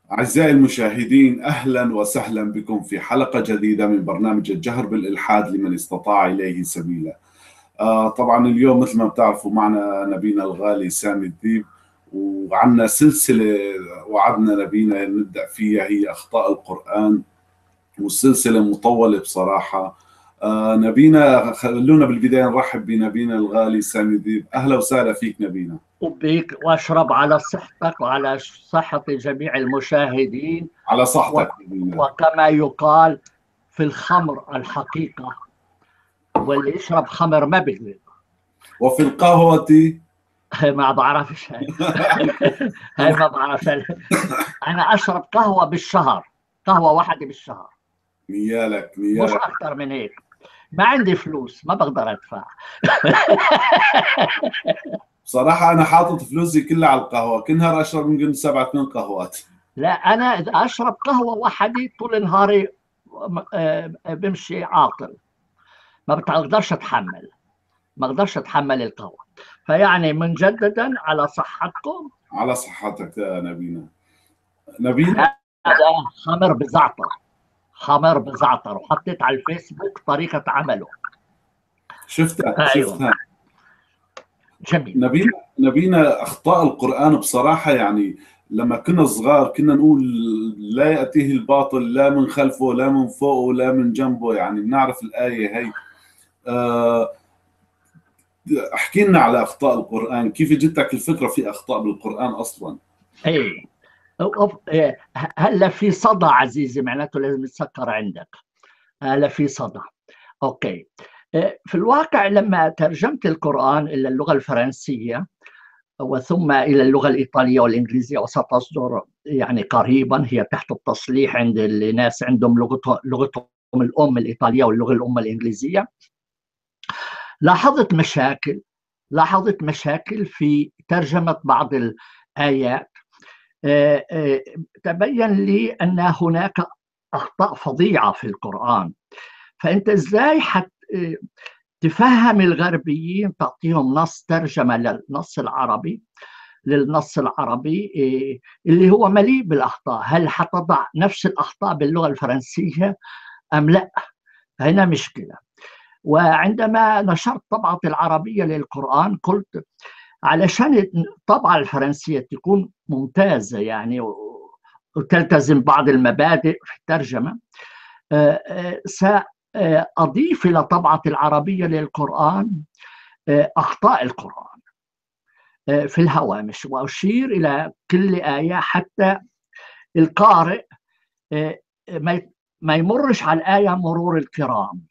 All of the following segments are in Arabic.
أعزائي المشاهدين، أهلا وسهلا بكم في حلقة جديدة من برنامج الجهر بالإلحاد لمن استطاع إليه سبيلا. طبعا اليوم مثل ما بتعرفوا معنا نبينا الغالي سامي الديب، وعنا سلسلة وعدنا نبينا نبدأ فيها، هي أخطاء القرآن، والسلسلة مطولة بصراحة. نبينا، خلونا بالبداية نرحب بنبينا الغالي سامي الديب. أهلا وسهلا فيك نبينا. بك واشرب على صحتك وعلى صحة جميع المشاهدين. على و- صحتك نبينا. وكما يقال في الخمر الحقيقة، واللي يشرب خمر ما بيكذب. وفي القهوة هاي ما بعرفش هاي. هاي ما بعرفش. أنا أشرب قهوة بالشهر، قهوة واحدة بالشهر، نيالك مش نيالك. أكثر من هيك. ما عندي فلوس، ما بقدر أدفع. بصراحة أنا حاطط فلوسي كلها على القهوة، كل نهار أشرب يمكن 7 8 قهوات. لا، أنا إذا أشرب قهوة واحدة طول نهاري بمشي عاطل. ما بقدرش أتحمل، ما اقدرش اتحمل القهوه. فيعني مجددا على صحتكم. على صحتك يا نبينا. نبينا، هذا خمر بزعتر، خمر بزعتر، وحطيت على الفيسبوك طريقه عمله. شفتها ايوه، شفتها. جميل. نبينا أخطاء القرآن بصراحة، يعني لما كنا صغار كنا نقول لا يأتيه الباطل لا من خلفه لا من فوقه لا من جنبه، يعني بنعرف الآية هي. آه، احكي لنا على أخطاء القرآن، كيف جتك الفكرة في أخطاء بالقرآن أصلا؟ اي، هلا في صدى عزيزي، معناته لازم يتسكر عندك. هلا في صدى. اوكي. في الواقع لما ترجمت القرآن إلى اللغة الفرنسية وثم إلى اللغة الإيطالية والإنجليزية، وستصدر يعني قريبا، هي تحت التصليح عند الناس عندهم لغتهم الأم الإيطالية واللغة الأم الإنجليزية. لاحظت مشاكل، لاحظت مشاكل في ترجمة بعض الآيات. تبين لي أن هناك أخطاء فظيعة في القرآن. فأنت إزاي تفهم الغربيين، تعطيهم نص ترجمة للنص العربي، اللي هو مليء بالأخطاء؟ هل حتضع نفس الأخطاء باللغة الفرنسية أم لا؟ هنا مشكلة. وعندما نشرت طبعة العربية للقرآن قلت علشان الطبعة الفرنسية تكون ممتازة يعني وتلتزم بعض المبادئ في الترجمة، سأضيف إلى طبعة العربية للقرآن أخطاء القرآن في الهوامش، وأشير إلى كل آية حتى القارئ ما يمرش على الآية مرور الكرام.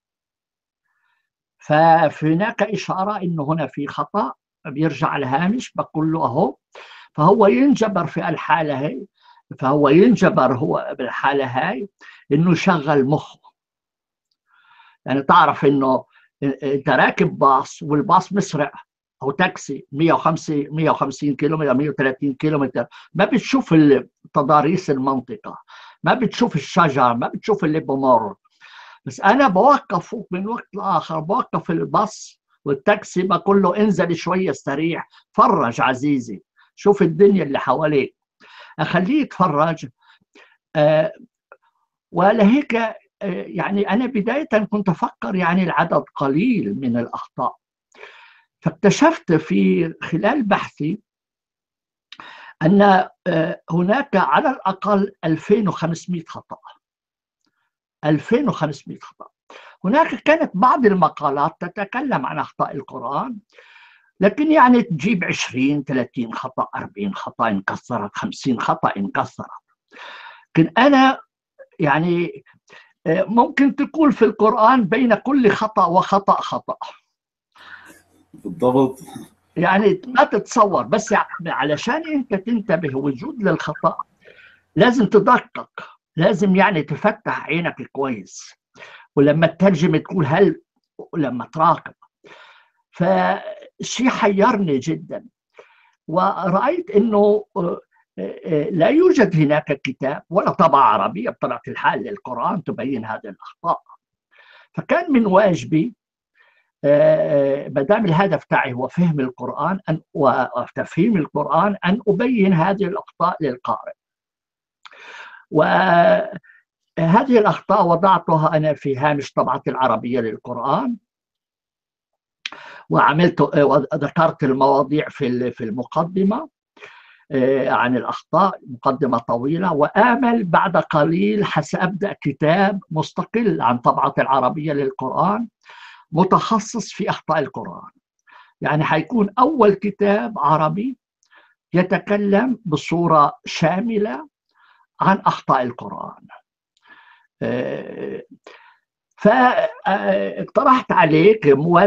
فهناك إشارة إنه هنا في خطأ، بيرجع الهامش بقول له أهو. فهو ينجبر في الحالة هي، فهو ينجبر هو بالحالة هاي إنه يشغل مخه. يعني تعرف إنه أنت راكب باص والباص مسرع، أو تاكسي 150 كيلومتر 130 كيلومتر، ما بتشوف تضاريس المنطقة، ما بتشوف الشجر، ما بتشوف اللي بمر. بس انا بوقف من وقت لاخر، بوقف الباص والتاكسي بقول له انزل شويه استريح، فرج عزيزي، شوف الدنيا اللي حواليك، اخليه يتفرج. آه ولهيك يعني انا بدايه كنت افكر يعني العدد قليل من الاخطاء. فاكتشفت في خلال بحثي ان هناك على الاقل 2500 خطا، 2500 خطا. هناك كانت بعض المقالات تتكلم عن أخطاء القرآن، لكن يعني تجيب 20 30 خطأ، 40 خطأ إن كثرت، 50 خطأ إن كثرت. لكن أنا يعني ممكن تقول في القرآن بين كل خطأ وخطأ خطأ. بالضبط. يعني ما تتصور، بس علشان أنت تنتبه وجود للخطأ لازم تدقق، لازم يعني تفتح عينك كويس، ولما تترجم تقول هل، لما تراقب. فشيء حيرني جدا، ورأيت أنه لا يوجد هناك كتاب ولا طبعة عربية بطبيعة الحال للقرآن تبين هذه الأخطاء. فكان من واجبي، ما دام الهدف تاعي هو فهم القرآن وتفهيم القرآن، أن أبين هذه الأخطاء للقارئ. وهذه الأخطاء وضعتها أنا في هامش طبعة العربية للقرآن، وذكرت المواضيع في المقدمة عن الأخطاء، مقدمة طويلة. وآمل بعد قليل سأبدأ كتاب مستقل عن طبعة العربية للقرآن متخصص في أخطاء القرآن، يعني حيكون أول كتاب عربي يتكلم بصورة شاملة عن أخطاء القرآن. فاقترحت عليك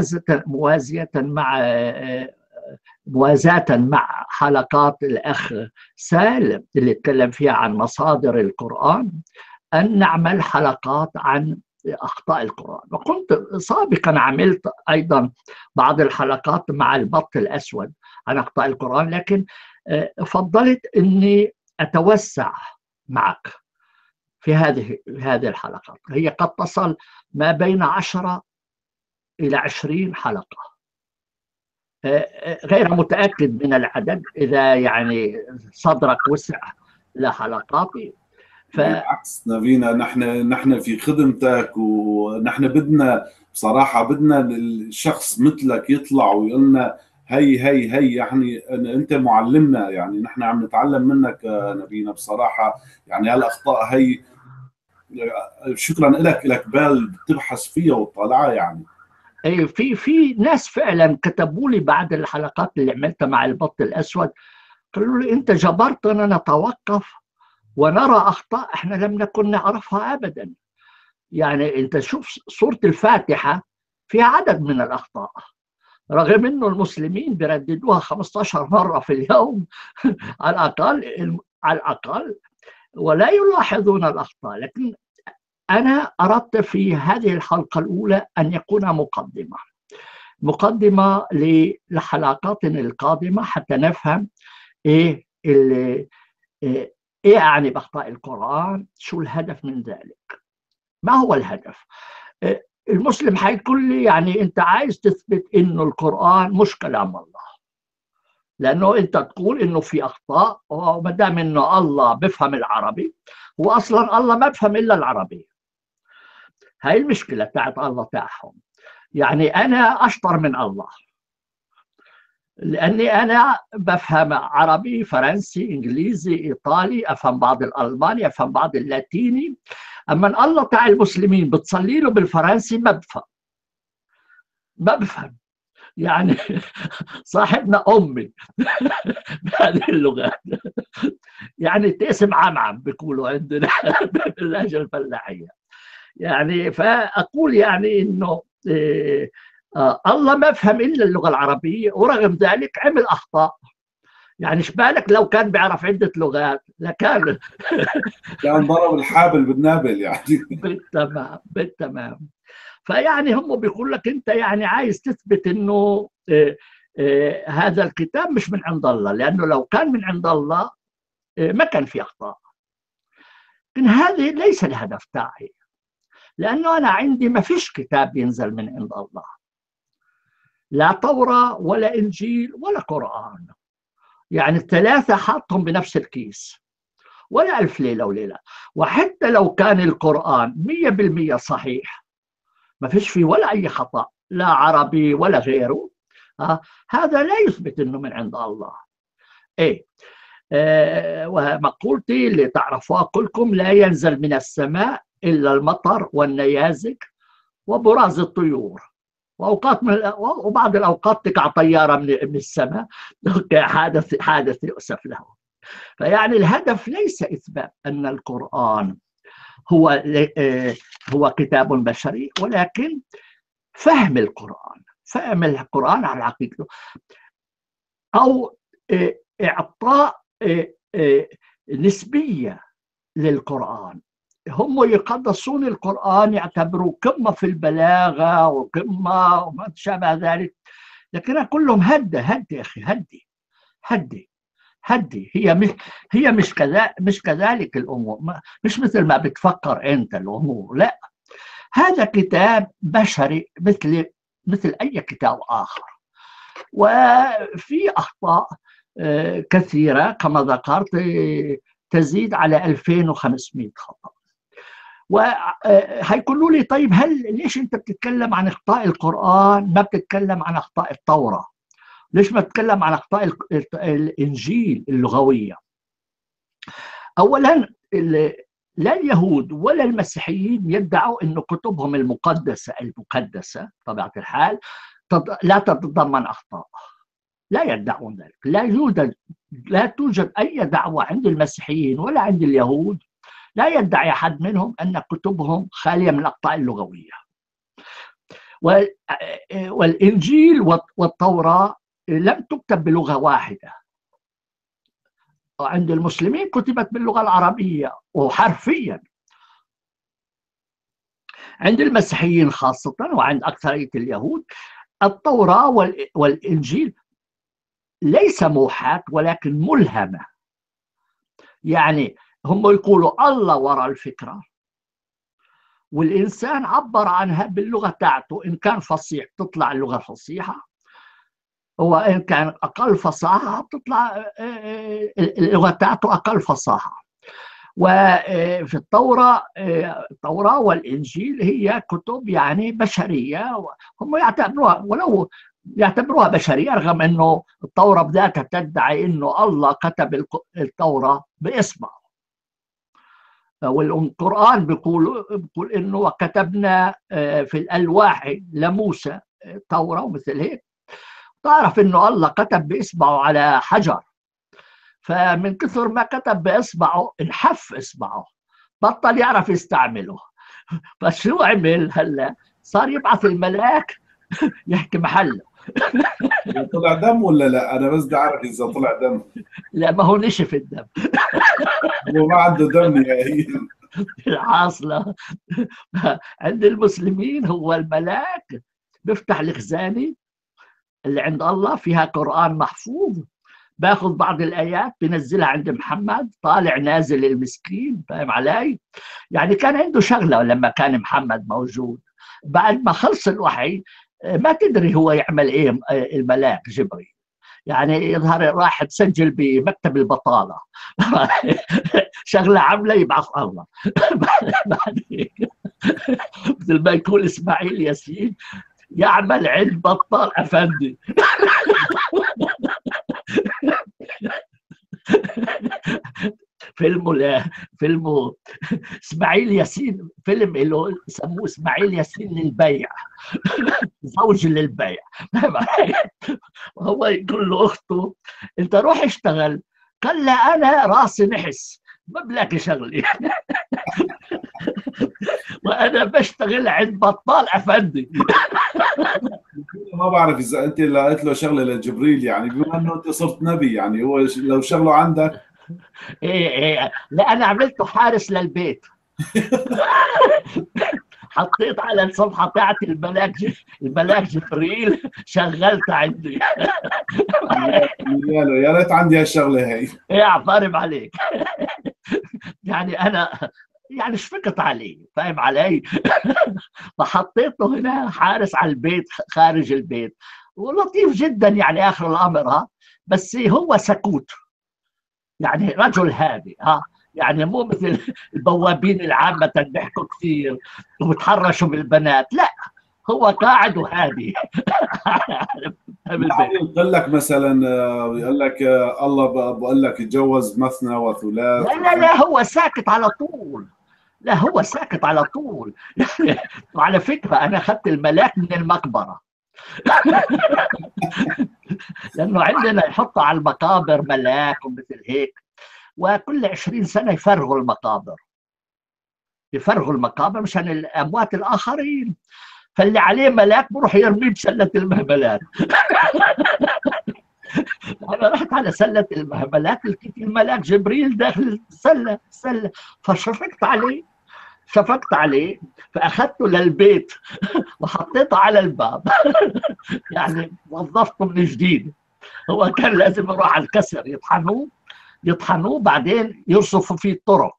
موازاة مع حلقات الأخ سالم اللي اتكلم فيها عن مصادر القرآن، أن نعمل حلقات عن أخطاء القرآن. وكنت سابقا عملت أيضا بعض الحلقات مع البط الأسود عن أخطاء القرآن، لكن فضلت أني أتوسع معك في هذه الحلقات. هي قد تصل ما بين 10 إلى 20 حلقة، غير متأكد من العدد إذا يعني صدرك وسع لحلقاتي. بالعكس نبينا، نحن في خدمتك، ونحن بدنا بصراحة الشخص مثلك يطلع ويقول لنا هي يعني انت معلمنا، يعني نحن عم نتعلم منك نبينا بصراحة. يعني هالاخطاء هي شكرا لك بال بتبحث فيها وتطلعها يعني. في ناس فعلا كتبوا لي بعد الحلقات اللي عملتها مع البط الاسود، قالوا لي انت جبرتنا نتوقف ونرى اخطاء احنا لم نكن نعرفها ابدا. يعني انت شوف سورة الفاتحة فيها عدد من الاخطاء، رغم انه المسلمين بيرددوها 15 مرة في اليوم على الاقل ولا يلاحظون الاخطاء. لكن انا اردت في هذه الحلقة الاولى ان يكون مقدمة للحلقاتنا القادمة حتى نفهم ايه يعني باخطاء القرآن، شو الهدف من ذلك، ما هو الهدف. المسلم حيقول لي يعني انت عايز تثبت انه القرآن مش كلام الله، لانه انت تقول انه في اخطاء، وما دام انه الله بفهم العربي، واصلا الله ما بفهم الا العربي. هاي المشكلة بتاعت الله تاعهم. يعني انا اشطر من الله لاني انا بفهم عربي، فرنسي، انجليزي، ايطالي، افهم بعض الالماني، افهم بعض اللاتيني. اما الله تاع المسلمين بتصلي له بالفرنسي ما بفهم يعني صاحبنا امي بهذه اللغات يعني تقسم عم بيقولوا عندنا باللهجه الفلاحيه. يعني فاقول يعني انه الله ما فهم الا اللغه العربيه، ورغم ذلك عمل اخطاء. يعني بالك لو كان بيعرف عده لغات لكان كان ضرب الحابل بالنابل يعني. بالتمام. فيعني هم بيقول لك انت يعني عايز تثبت انه هذا الكتاب مش من عند الله، لانه لو كان من عند الله ما كان في اخطاء. لكن هذه ليس الهدف تاعي، لانه انا عندي ما فيش كتاب ينزل من عند الله، لا توراة ولا انجيل ولا قرآن. يعني الثلاثه حاطهم بنفس الكيس، ولا ألف ليلة وليلة. وحتى لو كان القرآن 100% صحيح، ما فيش فيه ولا أي خطأ، لا عربي ولا غيره، هذا لا يثبت أنه من عند الله. إيه؟ ومقولتي اللي تعرفوها كلكم: لا ينزل من السماء إلا المطر والنيازك وبراز الطيور، وبعض الأوقات تقع طيارة من السماء حادث يؤسف له. فيعني الهدف ليس إثبات أن القرآن هو كتاب بشري، ولكن فهم القرآن على حقيقته، أو إعطاء نسبية للقرآن. هم يقدسون القرآن، يعتبروا قمة في البلاغة وقمة وما شابه ذلك. لكن أقول لهم هدي يا أخي، هدي. هي مش كذلك الأمور، مش مثل ما بتفكر أنت الأمور. لا، هذا كتاب بشري مثل أي كتاب آخر، وفي أخطاء كثيرة كما ذكرت تزيد على 2500 خطأ. وهيقولوا لي طيب ليش انت بتتكلم عن اخطاء القرآن ما بتتكلم عن اخطاء التوراة؟ ليش ما بتتكلم عن اخطاء الانجيل اللغوية؟ اولا لا اليهود ولا المسيحيين يدعوا ان كتبهم المقدسة بطبيعة الحال لا تتضمن اخطاء، لا يدعون ذلك. لا توجد اي دعوة عند المسيحيين ولا عند اليهود، لا يدعي أحد منهم أن كتبهم خالية من الأخطاء اللغوية. والإنجيل والتوراة لم تكتب بلغة واحدة. عند المسلمين كتبت باللغة العربية وحرفيا. عند المسيحيين خاصة وعند أكثرية اليهود التوراة والإنجيل ليس موحاة ولكن ملهمة. يعني هم يقولوا الله وراء الفكرة والإنسان عبر عنها باللغة تاعته، إن كان فصيح تطلع اللغة فصيحة، وإن كان أقل فصاحة تطلع اللغة تاعته أقل فصاحة. وفي التوراة والإنجيل هي كتب يعني بشرية، هم يعتبروها بشرية، رغم أنه التوراة بذاتها تدعي أنه الله كتب التوراة بإصبعه. والقرآن بيقول إنه وكتبنا في الألواح لموسى التوراة ومثل هيك. تعرف إنه الله كتب بإصبعه على حجر، فمن كثر ما كتب بإصبعه انحف إصبعه، بطل يعرف يستعمله. فشو عمل هلا؟ صار يبعث الملاك يحكي محله. طلع دم ولا لا؟ أنا بس بدي أعرف إذا طلع دم. لا، ما هو نشف الدم. هو ما عنده دم نهائيا. الحاصلة عند المسلمين هو الملاك بيفتح الخزانة اللي عند الله فيها قرآن محفوظ، باخذ بعض الآيات بنزلها عند محمد، طالع نازل المسكين، فاهم علي؟ يعني كان عنده شغلة لما كان محمد موجود. بعد ما خلص الوحي ما تدري هو يعمل ايه الملاك جبريل، يعني يظهر راح تسجل بمكتب البطالة شغلة عاملة يبعث الله. مثل ما يكون إسماعيل ياسين يعمل عند بطال أفندي. فيلم اسماعيل ياسين، فيلم اللي سموه اسماعيل ياسين للبيع، زوج للبيع. وهو يقول له اخته انت روح اشتغل، قال لا انا راسي نحس ما بلاقي شغلي. وانا بشتغل عند بطال افندي. ما بعرف اذا انت لقيت له شغله لجبريل، يعني بما انه انت صرت نبي، يعني هو لو شغله عندك. ايه لا انا عملته حارس للبيت. حطيت على الصفحه بتاعت الملاك جبريل، شغلت عندي. يا ريت عندي هالشغله هي. ايه اعترف عليك. يعني انا يعني شفقت عليه، فاهم علي؟ فحطيته هنا حارس على البيت خارج البيت، ولطيف جدا يعني اخر الامر. بس هو سكوت، يعني رجل هادي. يعني مو مثل البوابين العامة بيحكوا كثير وبتحرشوا بالبنات، لا هو قاعد وهادي. يقول لك مثلا، يقول لك الله بقول لك اتجوز مثنى وثلاث. لا هو ساكت على طول. لا هو ساكت على طول. وعلى فكرة أنا أخذت الملاك من المقبرة. لأنه عندنا يحطوا على المقابر ملاك ومثل هيك، وكل 20 سنة يفرغوا المقابر مشان الأموات الآخرين، فاللي عليه ملاك بروح يرميه بسلة المهملات. أنا رحت على سلة المهملات لقيت الملاك جبريل داخل السلة شفقت عليه فأخذته للبيت وحطيته على الباب. يعني وظفته من جديد. هو كان لازم يروح على الكسر يطحنوه بعدين يرصفوا فيه الطرق.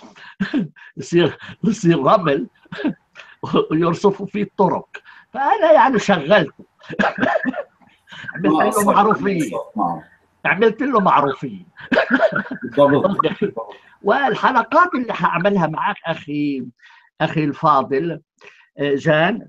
يصير رمل ويرصفوا فيه الطرق. فأنا يعني شغلته. عملت له معروفية. عملت له معروفين. بالضبط. والحلقات اللي حاعملها معك اخي الفاضل جان،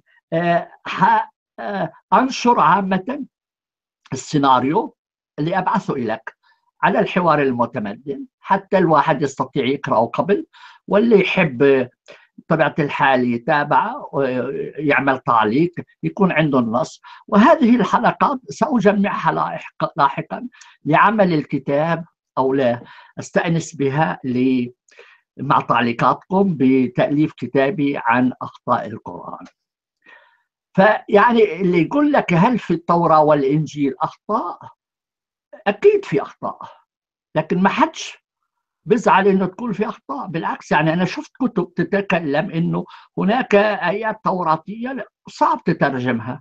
انشر عامه السيناريو اللي ابعثه لك على الحوار المتمدن، حتى الواحد يستطيع يقرأه قبل، واللي يحب بطبيعة الحال يتابع ويعمل تعليق يكون عنده النص. وهذه الحلقات سأجمعها لاحقا لعمل الكتاب، أو لا أستأنس بها مع تعليقاتكم بتأليف كتابي عن أخطاء القرآن. فيعني اللي يقول لك هل في التوراة والإنجيل أخطاء؟ أكيد في أخطاء، لكن ما حدش بزعل انه تكون في اخطاء. بالعكس، يعني انا شفت كتب تتكلم انه هناك ايات توراتيه صعب تترجمها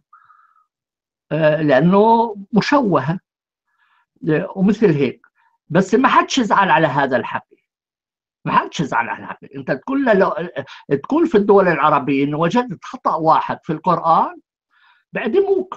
لانه مشوهه ومثل هيك. بس ما حدش يزعل على هذا الحكي، ما حدش يزعل على الحكي. انت تقول في الدول العربيه انه وجدت خطا واحد في القران بعدموك.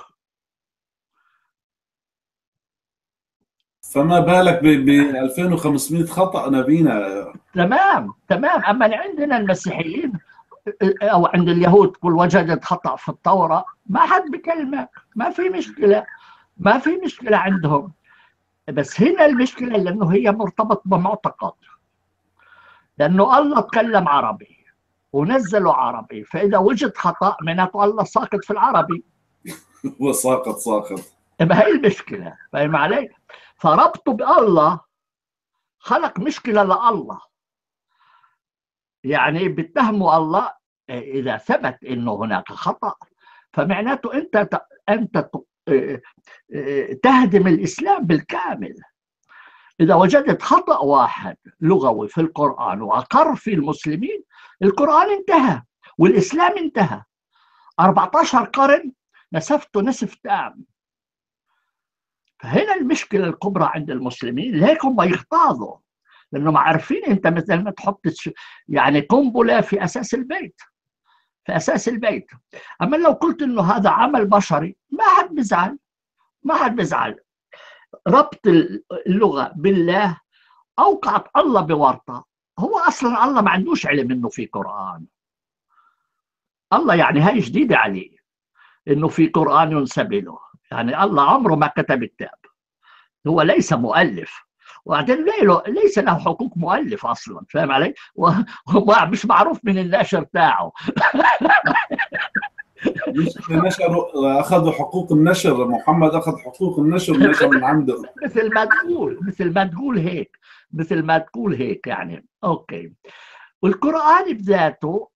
فما بالك ب 2500 خطأ نبينا. تمام. اما عندنا المسيحيين او عند اليهود تقول وجدت خطا في التوراه، ما حد بكلمك، ما في مشكله، ما في مشكله عندهم. بس هنا المشكله لانه هي مرتبط بمعتقد، لانه الله تكلم عربي ونزلوا عربي، فاذا وجد خطا معناته الله ساقط في العربي. هو ساقط. ما هي المشكله، فاهم علي؟ فربطوا بالله خلق مشكله لله. يعني بيتهموا الله اذا ثبت انه هناك خطا، فمعناته انت تهدم الاسلام بالكامل. اذا وجدت خطا واحد لغوي في القران واقر في المسلمين، القران انتهى والاسلام انتهى. 14 قرن نسفته نسف تام. فهنا المشكله الكبرى عند المسلمين، ليك هم يغتاظوا لانهم عارفين انت مثل ما تحط يعني قنبله في اساس البيت، في اساس البيت. اما لو قلت انه هذا عمل بشري ما حد بيزعل، ما حد بيزعل. ربط اللغه بالله اوقعت الله بورطه. هو اصلا الله ما عندوش علم انه في قران. الله يعني هاي جديده عليه انه في قران ينسب له. يعني الله عمره ما كتب كتاب، هو ليس مؤلف، وبعدين ليس له حقوق مؤلف اصلا، فاهم علي؟ ومش معروف من النشر تاعه. مش نشروا، اخذوا حقوق النشر، محمد اخذ حقوق النشر ونشر من عنده. مثل ما تقول هيك يعني. اوكي. والقران بذاته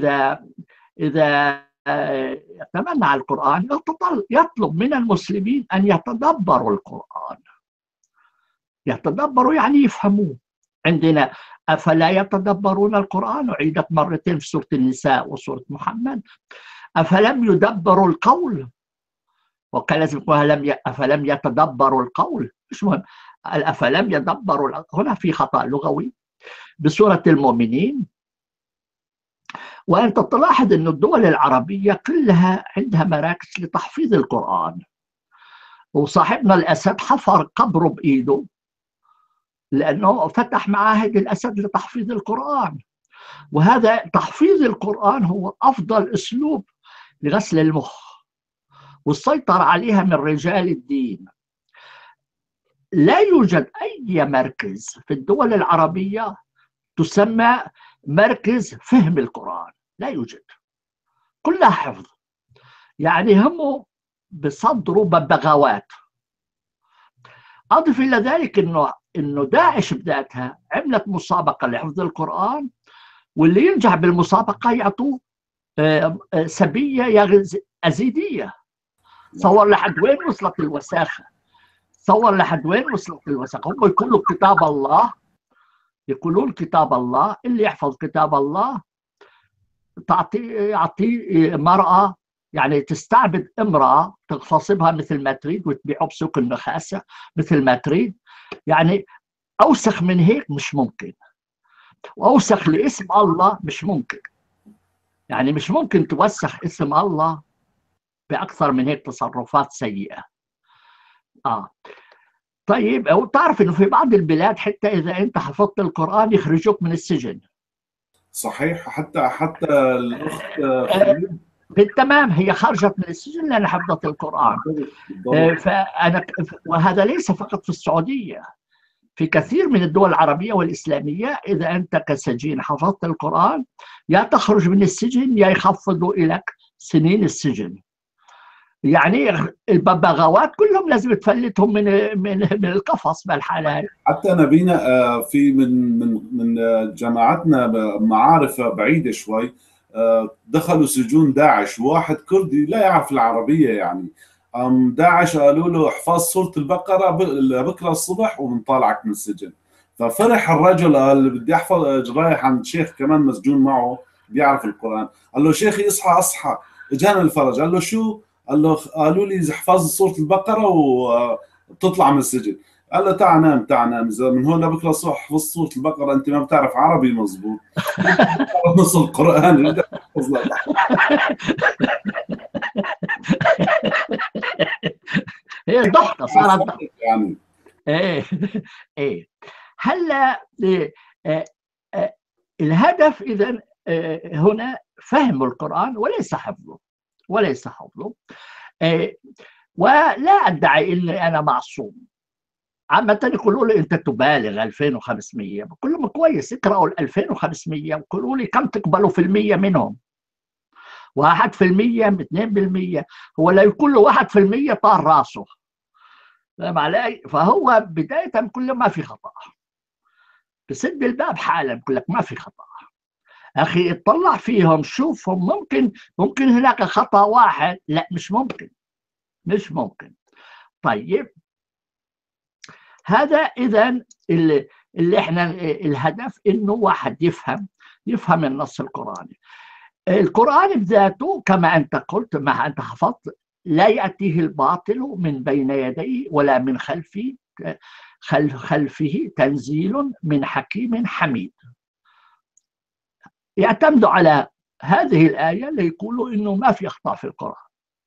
اذا يتمنى على القران يطلب من المسلمين ان يتدبروا القران. يتدبروا يعني يفهموه. عندنا افلا يتدبرون القران، عيدت مرتين في سوره النساء وسوره محمد. افلم يدبروا القول، وكان لازم يقول افلم يتدبروا القول، مش مهم. افلم يدبروا، هنا في خطا لغوي بسوره المؤمنين. وانت تلاحظ ان الدول العربيه كلها عندها مراكز لتحفيظ القران، وصاحبنا الاسد حفر قبره بايده لانه فتح معاهد الاسد لتحفيظ القران. وهذا تحفيظ القران هو افضل اسلوب لغسل المخ والسيطرة عليها من رجال الدين. لا يوجد أي مركز في الدول العربية تسمى مركز فهم القرآن، لا يوجد، كلها حفظ. يعني هم بصدروا ببغاوات. أضف إلى ذلك إنه داعش بذاتها عملت مسابقة لحفظ القرآن، واللي ينجح بالمسابقة يعطوه سبية أزيدية. صور لحد وين وصلت الوساخة، صور لحد وين وصلت الوساخة. هم يقولوا كتاب الله، يقولون كتاب الله، اللي يحفظ كتاب الله يعطيه مرأة، يعني تستعبد امرأة تغتصبها مثل ما تريد وتبيعه بسوق النخاسة مثل ما تريد. يعني أوسخ من هيك مش ممكن، وأوسخ لاسم الله مش ممكن. يعني مش ممكن توسخ اسم الله بأكثر من هيك تصرفات سيئة. طيب، وتعرف انه في بعض البلاد حتى اذا انت حفظت القرآن يخرجوك من السجن. صحيح، حتى الاخت فريد. بالتمام، هي خرجت من السجن لأنها حفظت القرآن. بالضبط. وهذا ليس فقط في السعودية، في كثير من الدول العربية والإسلامية إذا أنت كسجين حفظت القرآن يا تخرج من السجن يا يخفضوا لك سنين السجن. يعني الببغاوات كلهم لازم تفلتهم من القفص بالحالة هاي. حتى نبينا في من جماعتنا معارف بعيده شوي، دخلوا سجون داعش، واحد كردي لا يعرف العربيه يعني، داعش قالوا له احفظ سوره البقره بكره الصبح وبنطالعك من السجن. ففرح الرجل، قال بدي احفظ، رايح عند شيخ كمان مسجون معه بيعرف القران، قال له شيخي اصحى اصحى، اجانا الفرج. قال له شو؟ قال له قالوا لي احفظ سوره البقره وتطلع من السجن. قال له تعال نام، تعال نام، اذا من هون لبكره الصبح حفظ سوره البقره انت ما بتعرف عربي مزبوط، نص القران بدك تحفظ لك. هي ضحكة صارت ضحكة يعني ايه. ايه. هلا الهدف اذا هنا فهم القرآن وليس حفظه، وليس حفظه. ولا ادعي اني انا معصوم. عامة يقولوا لي انت تبالغ 2500، بقول لهم كويس اقرأوا ال 2500 وقولوا لي كم تقبلوا في المية منهم. 1%، 2%، هو لا يقول له 1% طار راسه. فاهم علي؟ فهو بداية كل ما في خطأ، بسد الباب حالا بقول لك ما في خطأ. اخي اطلع فيهم شوفهم، ممكن هناك خطأ واحد، لا مش ممكن، مش ممكن. طيب، هذا اذا اللي احنا الهدف انه واحد يفهم النص القرآني. القرآن بذاته كما انت قلت، ما انت حفظت، لا يأتيه الباطل من بين يديه ولا من خلفه تنزيل من حكيم حميد. يعتمدوا على هذه الآية ليقولوا إنه ما في أخطاء في القرآن.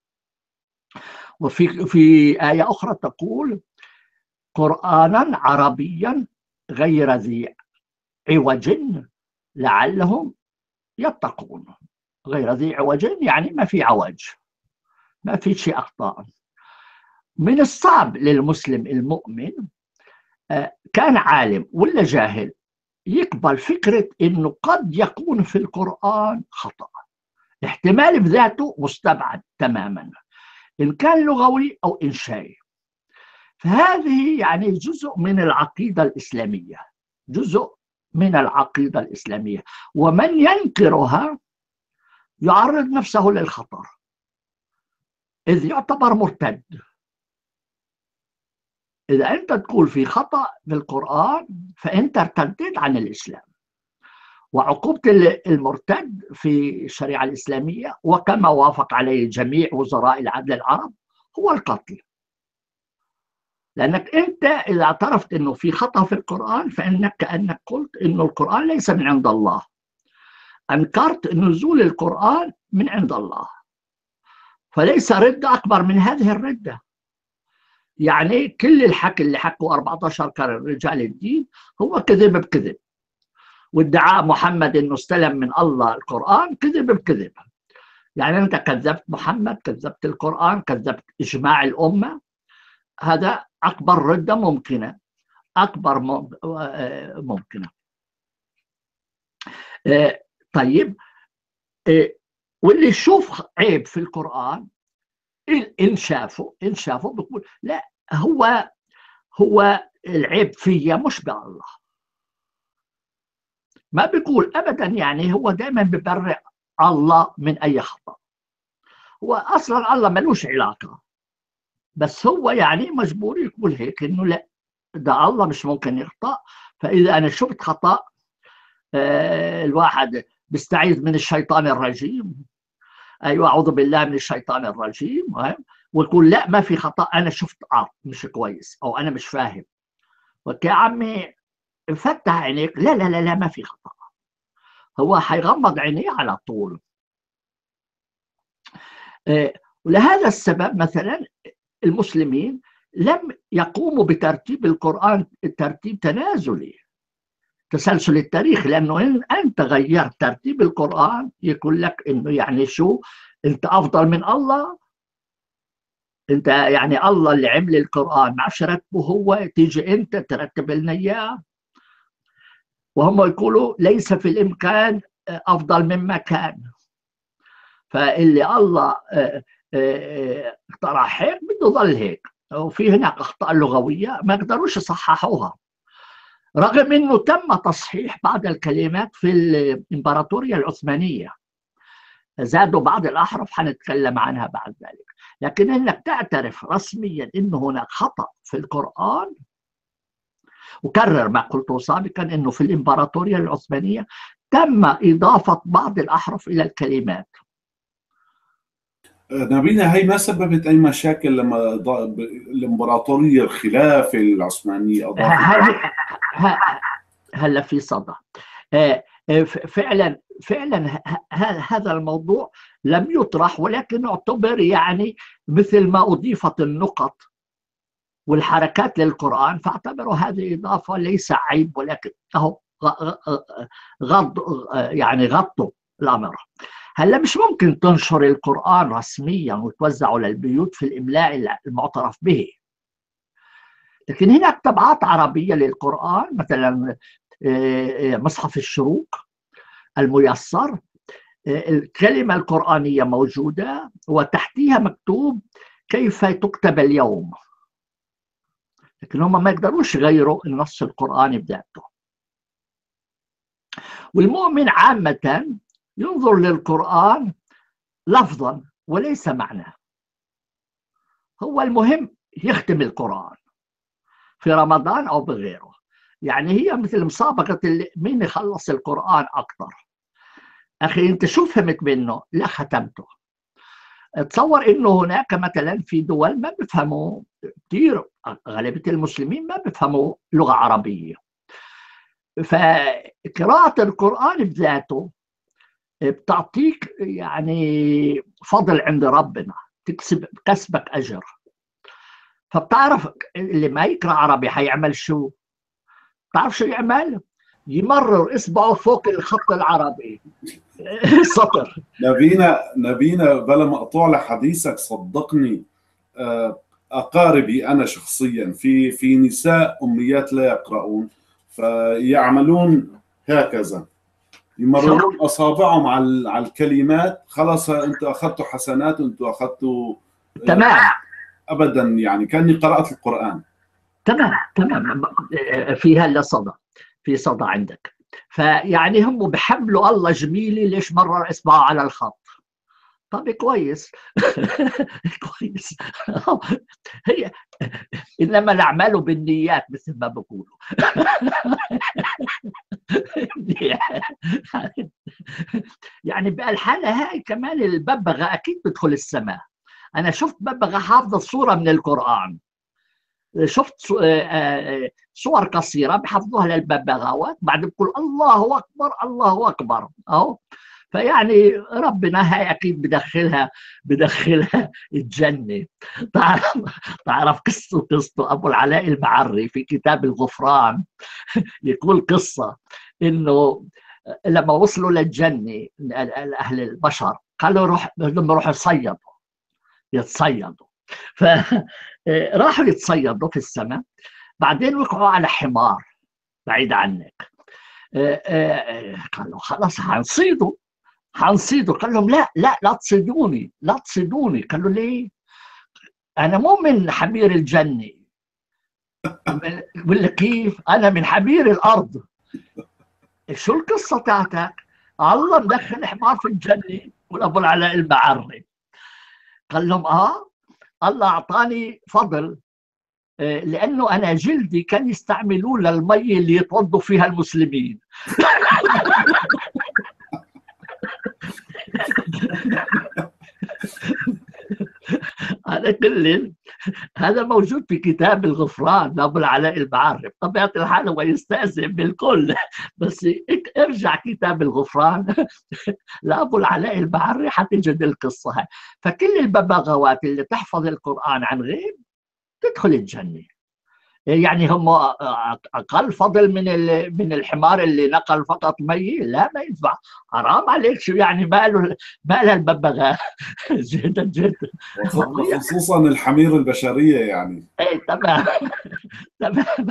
وفي آية أخرى تقول قرآنا عربيا غير ذي عوج لعلهم يتقون. غير ذي عوج يعني ما في عوج، ما في شيء أخطاء. من الصعب للمسلم المؤمن كان عالم ولا جاهل يقبل فكرة إنه قد يكون في القرآن خطأ. احتمال بذاته مستبعد تماما، إن كان لغوي أو إنشائي. فهذه يعني جزء من العقيدة الإسلامية، جزء من العقيدة الإسلامية، ومن ينكرها يعرض نفسه للخطر إذ يعتبر مرتد. إذا أنت تقول في خطأ بالقرآن فأنت ارتدت عن الإسلام. وعقوبة المرتد في الشريعة الإسلامية وكما وافق عليه جميع وزراء العدل العرب هو القتل. لأنك أنت إذا اعترفت أنه في خطأ في القرآن فإنك كأنك قلت أنه القرآن ليس من عند الله، أنكرت نزول القرآن من عند الله. فليس ردة أكبر من هذه الردة. يعني كل الحكي اللي حكوا 14 قرن رجال الدين هو كذب بكذب، وادعاء محمد انه استلم من الله القرآن كذب بكذب. يعني انت كذبت محمد، كذبت القرآن، كذبت اجماع الامة. هذا اكبر ردة ممكنة، اكبر ممكنة. طيب، واللي يشوف عيب في القرآن ان شافه بيقول لا، هو العيب فيا مش بالله. ما بيقول ابدا، يعني هو دائما ببرئ الله من اي خطأ. هو اصلا الله ملوش علاقه، بس هو يعني مجبور يقول هيك انه لا، ده الله مش ممكن يخطأ. فاذا انا شفت خطأ الواحد بيستعيذ من الشيطان الرجيم، ايوه اعوذ بالله من الشيطان الرجيم، ويقول لا ما في خطأ، انا شفت مش كويس او انا مش فاهم. يا عمي فتح عينيك، لا لا لا لا ما في خطأ. هو حيغمض عينيه على طول. ولهذا السبب مثلا المسلمين لم يقوموا بترتيب القرآن ترتيب تنازلي تسلسل التاريخ، لأنه إن أنت غيرت ترتيب القرآن يقول لك إنه يعني شو، أنت أفضل من الله، أنت يعني الله اللي عمل القرآن ما عرفش رتبه هو، تيجي أنت ترتب لنا إياه. وهم يقولوا ليس في الإمكان أفضل مما كان، فاللي الله اقترح هيك بده يضل هيك، وفي هناك أخطاء لغوية ما يقدروش يصححوها، رغم أنه تم تصحيح بعض الكلمات في الإمبراطورية العثمانية، زادوا بعض الأحرف حنتكلم عنها بعد ذلك. لكن أنك تعترف رسميا أنه هناك خطأ في القرآن، وكرر ما قلته سابقا أنه في الإمبراطورية العثمانية تم إضافة بعض الأحرف إلى الكلمات. نبينا، هي ما سببت أي مشاكل لما الإمبراطورية الخلافة العثمانية أضافت؟ هلا في صدى. فعلا هذا الموضوع لم يطرح، ولكن اعتبر يعني مثل ما أضيفت النقط والحركات للقرآن، فاعتبروا هذه إضافة ليس عيب، ولكن أهو يعني غطوا الأمر. هلا مش ممكن تنشر القرآن رسميا وتوزعه للبيوت في الإملاء المعترف به، لكن هناك طبعات عربية للقرآن، مثلا مصحف الشروق الميسر، الكلمة القرآنية موجودة وتحتها مكتوب كيف تكتب اليوم، لكن هم ما يقدروش يغيروا النص القرآني بذاته. والمؤمن عامة ينظر للقرآن لفظا وليس معنى، هو المهم يختم القرآن في رمضان أو بغيره، يعني هي مثل مسابقة مين يخلص القرآن أكثر. أخي أنت شو فهمت منه؟ لا ختمته. تصور إنه هناك مثلا في دول ما بيفهموا كثير، غالبية المسلمين ما بيفهموا لغة عربية، فقراءة القرآن بذاته بتعطيك يعني فضل عند ربنا، كسبك أجر. فبتعرف اللي ما يقرأ عربي حيعمل شو؟ بتعرف شو يعمل؟ يمرر إصبعه فوق الخط العربي سطر. نبينا بلا مقطوع لحديثك، صدقني أقاربي أنا شخصيا في نساء أميات لا يقرؤون، فيعملون هكذا، يمررون أصابعهم على الكلمات، خلاص أنتوا أخذتوا حسنات، أنتوا أخذتوا تمام. أبدا، يعني كأني قرأت القرآن. تمام. في هلا صدى، في صدى عندك. فيعني هم بحملوا الله جميلي ليش مرر إصبعه على الخط. طب كويس كويس. هي انما الاعمال بالنيات مثل ما بقولوا. يعني بالحاله هاي كمان الببغاء اكيد بدخل السماء. انا شفت ببغاء حافظ صوره من القران، شفت صور قصيره بحفظوها للببغاوات، بعد بقول الله اكبر الله اكبر اهو. فيعني ربنا هاي اكيد بدخلها الجنه. تعرف قصته ابو العلاء المعري في كتاب الغفران، يقول قصه انه لما وصلوا للجنه اهل البشر قالوا روح بدهم يروحوا يتصيدوا، فراحوا يتصيدوا في السماء، بعدين وقعوا على حمار بعيد عنك، قالوا خلاص حنصيدوا. قال لهم لا تصيدوني. قالوا ليه؟ انا مو من حمير الجنه. بقول لك كيف؟ انا من حمير الارض. شو القصه تاعتك؟ الله مدخل حمار في الجنه والابو العلاء المعري. قال لهم الله اعطاني فضل، لانه انا جلدي كان يستعملوه للمي اللي يتوضوا فيها المسلمين. على كل هذا موجود في كتاب الغفران لأبو العلاء المعري، بطبيعة الحال هو يستأذن بالكل، بس ارجع كتاب الغفران لأبو العلاء المعري حتجد القصة هاي. فكل الببغاوات اللي تحفظ القرآن عن غيب تدخل الجنة. يعني هم أقل فضل من الحمار اللي نقل فقط مي؟ لا، ما ينفع، حرام عليك. شو يعني ماله الببغاء؟ جدا جدا. وخصوصا الحمير البشرية يعني. اي تمام. تمام.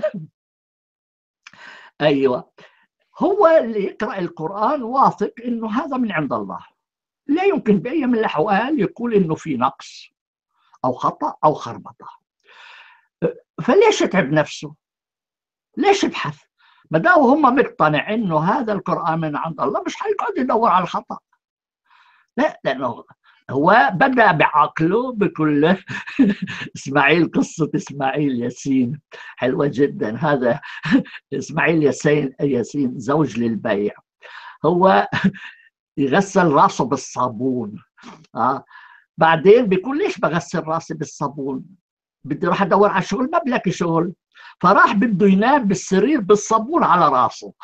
ايوه، هو اللي يقرأ القرآن واثق انه هذا من عند الله، لا يمكن بأي من الأحوال يقول انه في نقص او خطأ او خربطة. فليش يتعب نفسه؟ ليش يبحث؟ ما دام هم مقتنع انه هذا القرآن من عند الله، مش حيقعد يدور على الخطأ. لا، لانه هو بدأ بعقله بكل اسماعيل، قصة اسماعيل ياسين حلوة جدا. هذا اسماعيل ياسين زوج للبيع، هو يغسل راسه بالصابون. بعدين بيقول ليش بغسل راسي بالصابون؟ بدي اروح ادور على شغل، ما بلاقي شغل، فراح بده ينام بالسرير بالصابون على راسه.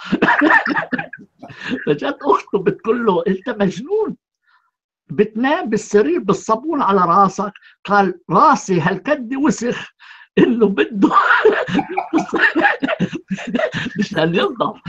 فجت اخته بتقول له انت مجنون، بتنام بالسرير بالصابون على راسك؟ قال راسي هالقد وسخ انه بده مشان ينضف.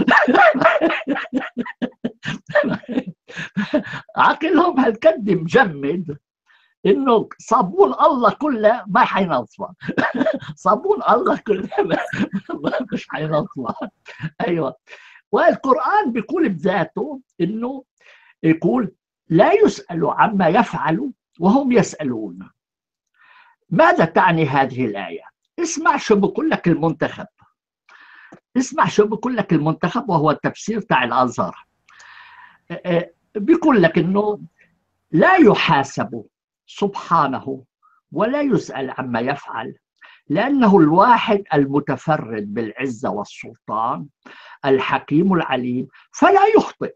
عقلهم هالقد مجمد انه صابون الله كله ما حينظفه. صابون الله كله مش حينظفه. ايوه. والقرآن بيقول بذاته انه يقول لا يسأل عما يفعل وهم يسألون. ماذا تعني هذه الآية؟ اسمع شو بقول لك المنتخب، اسمع شو بقول لك المنتخب، وهو التفسير تاع الأزهر. بيقول لك انه لا يحاسب سبحانه ولا يسأل عما يفعل، لأنه الواحد المتفرد بالعزة والسلطان الحكيم العليم، فلا يخطئ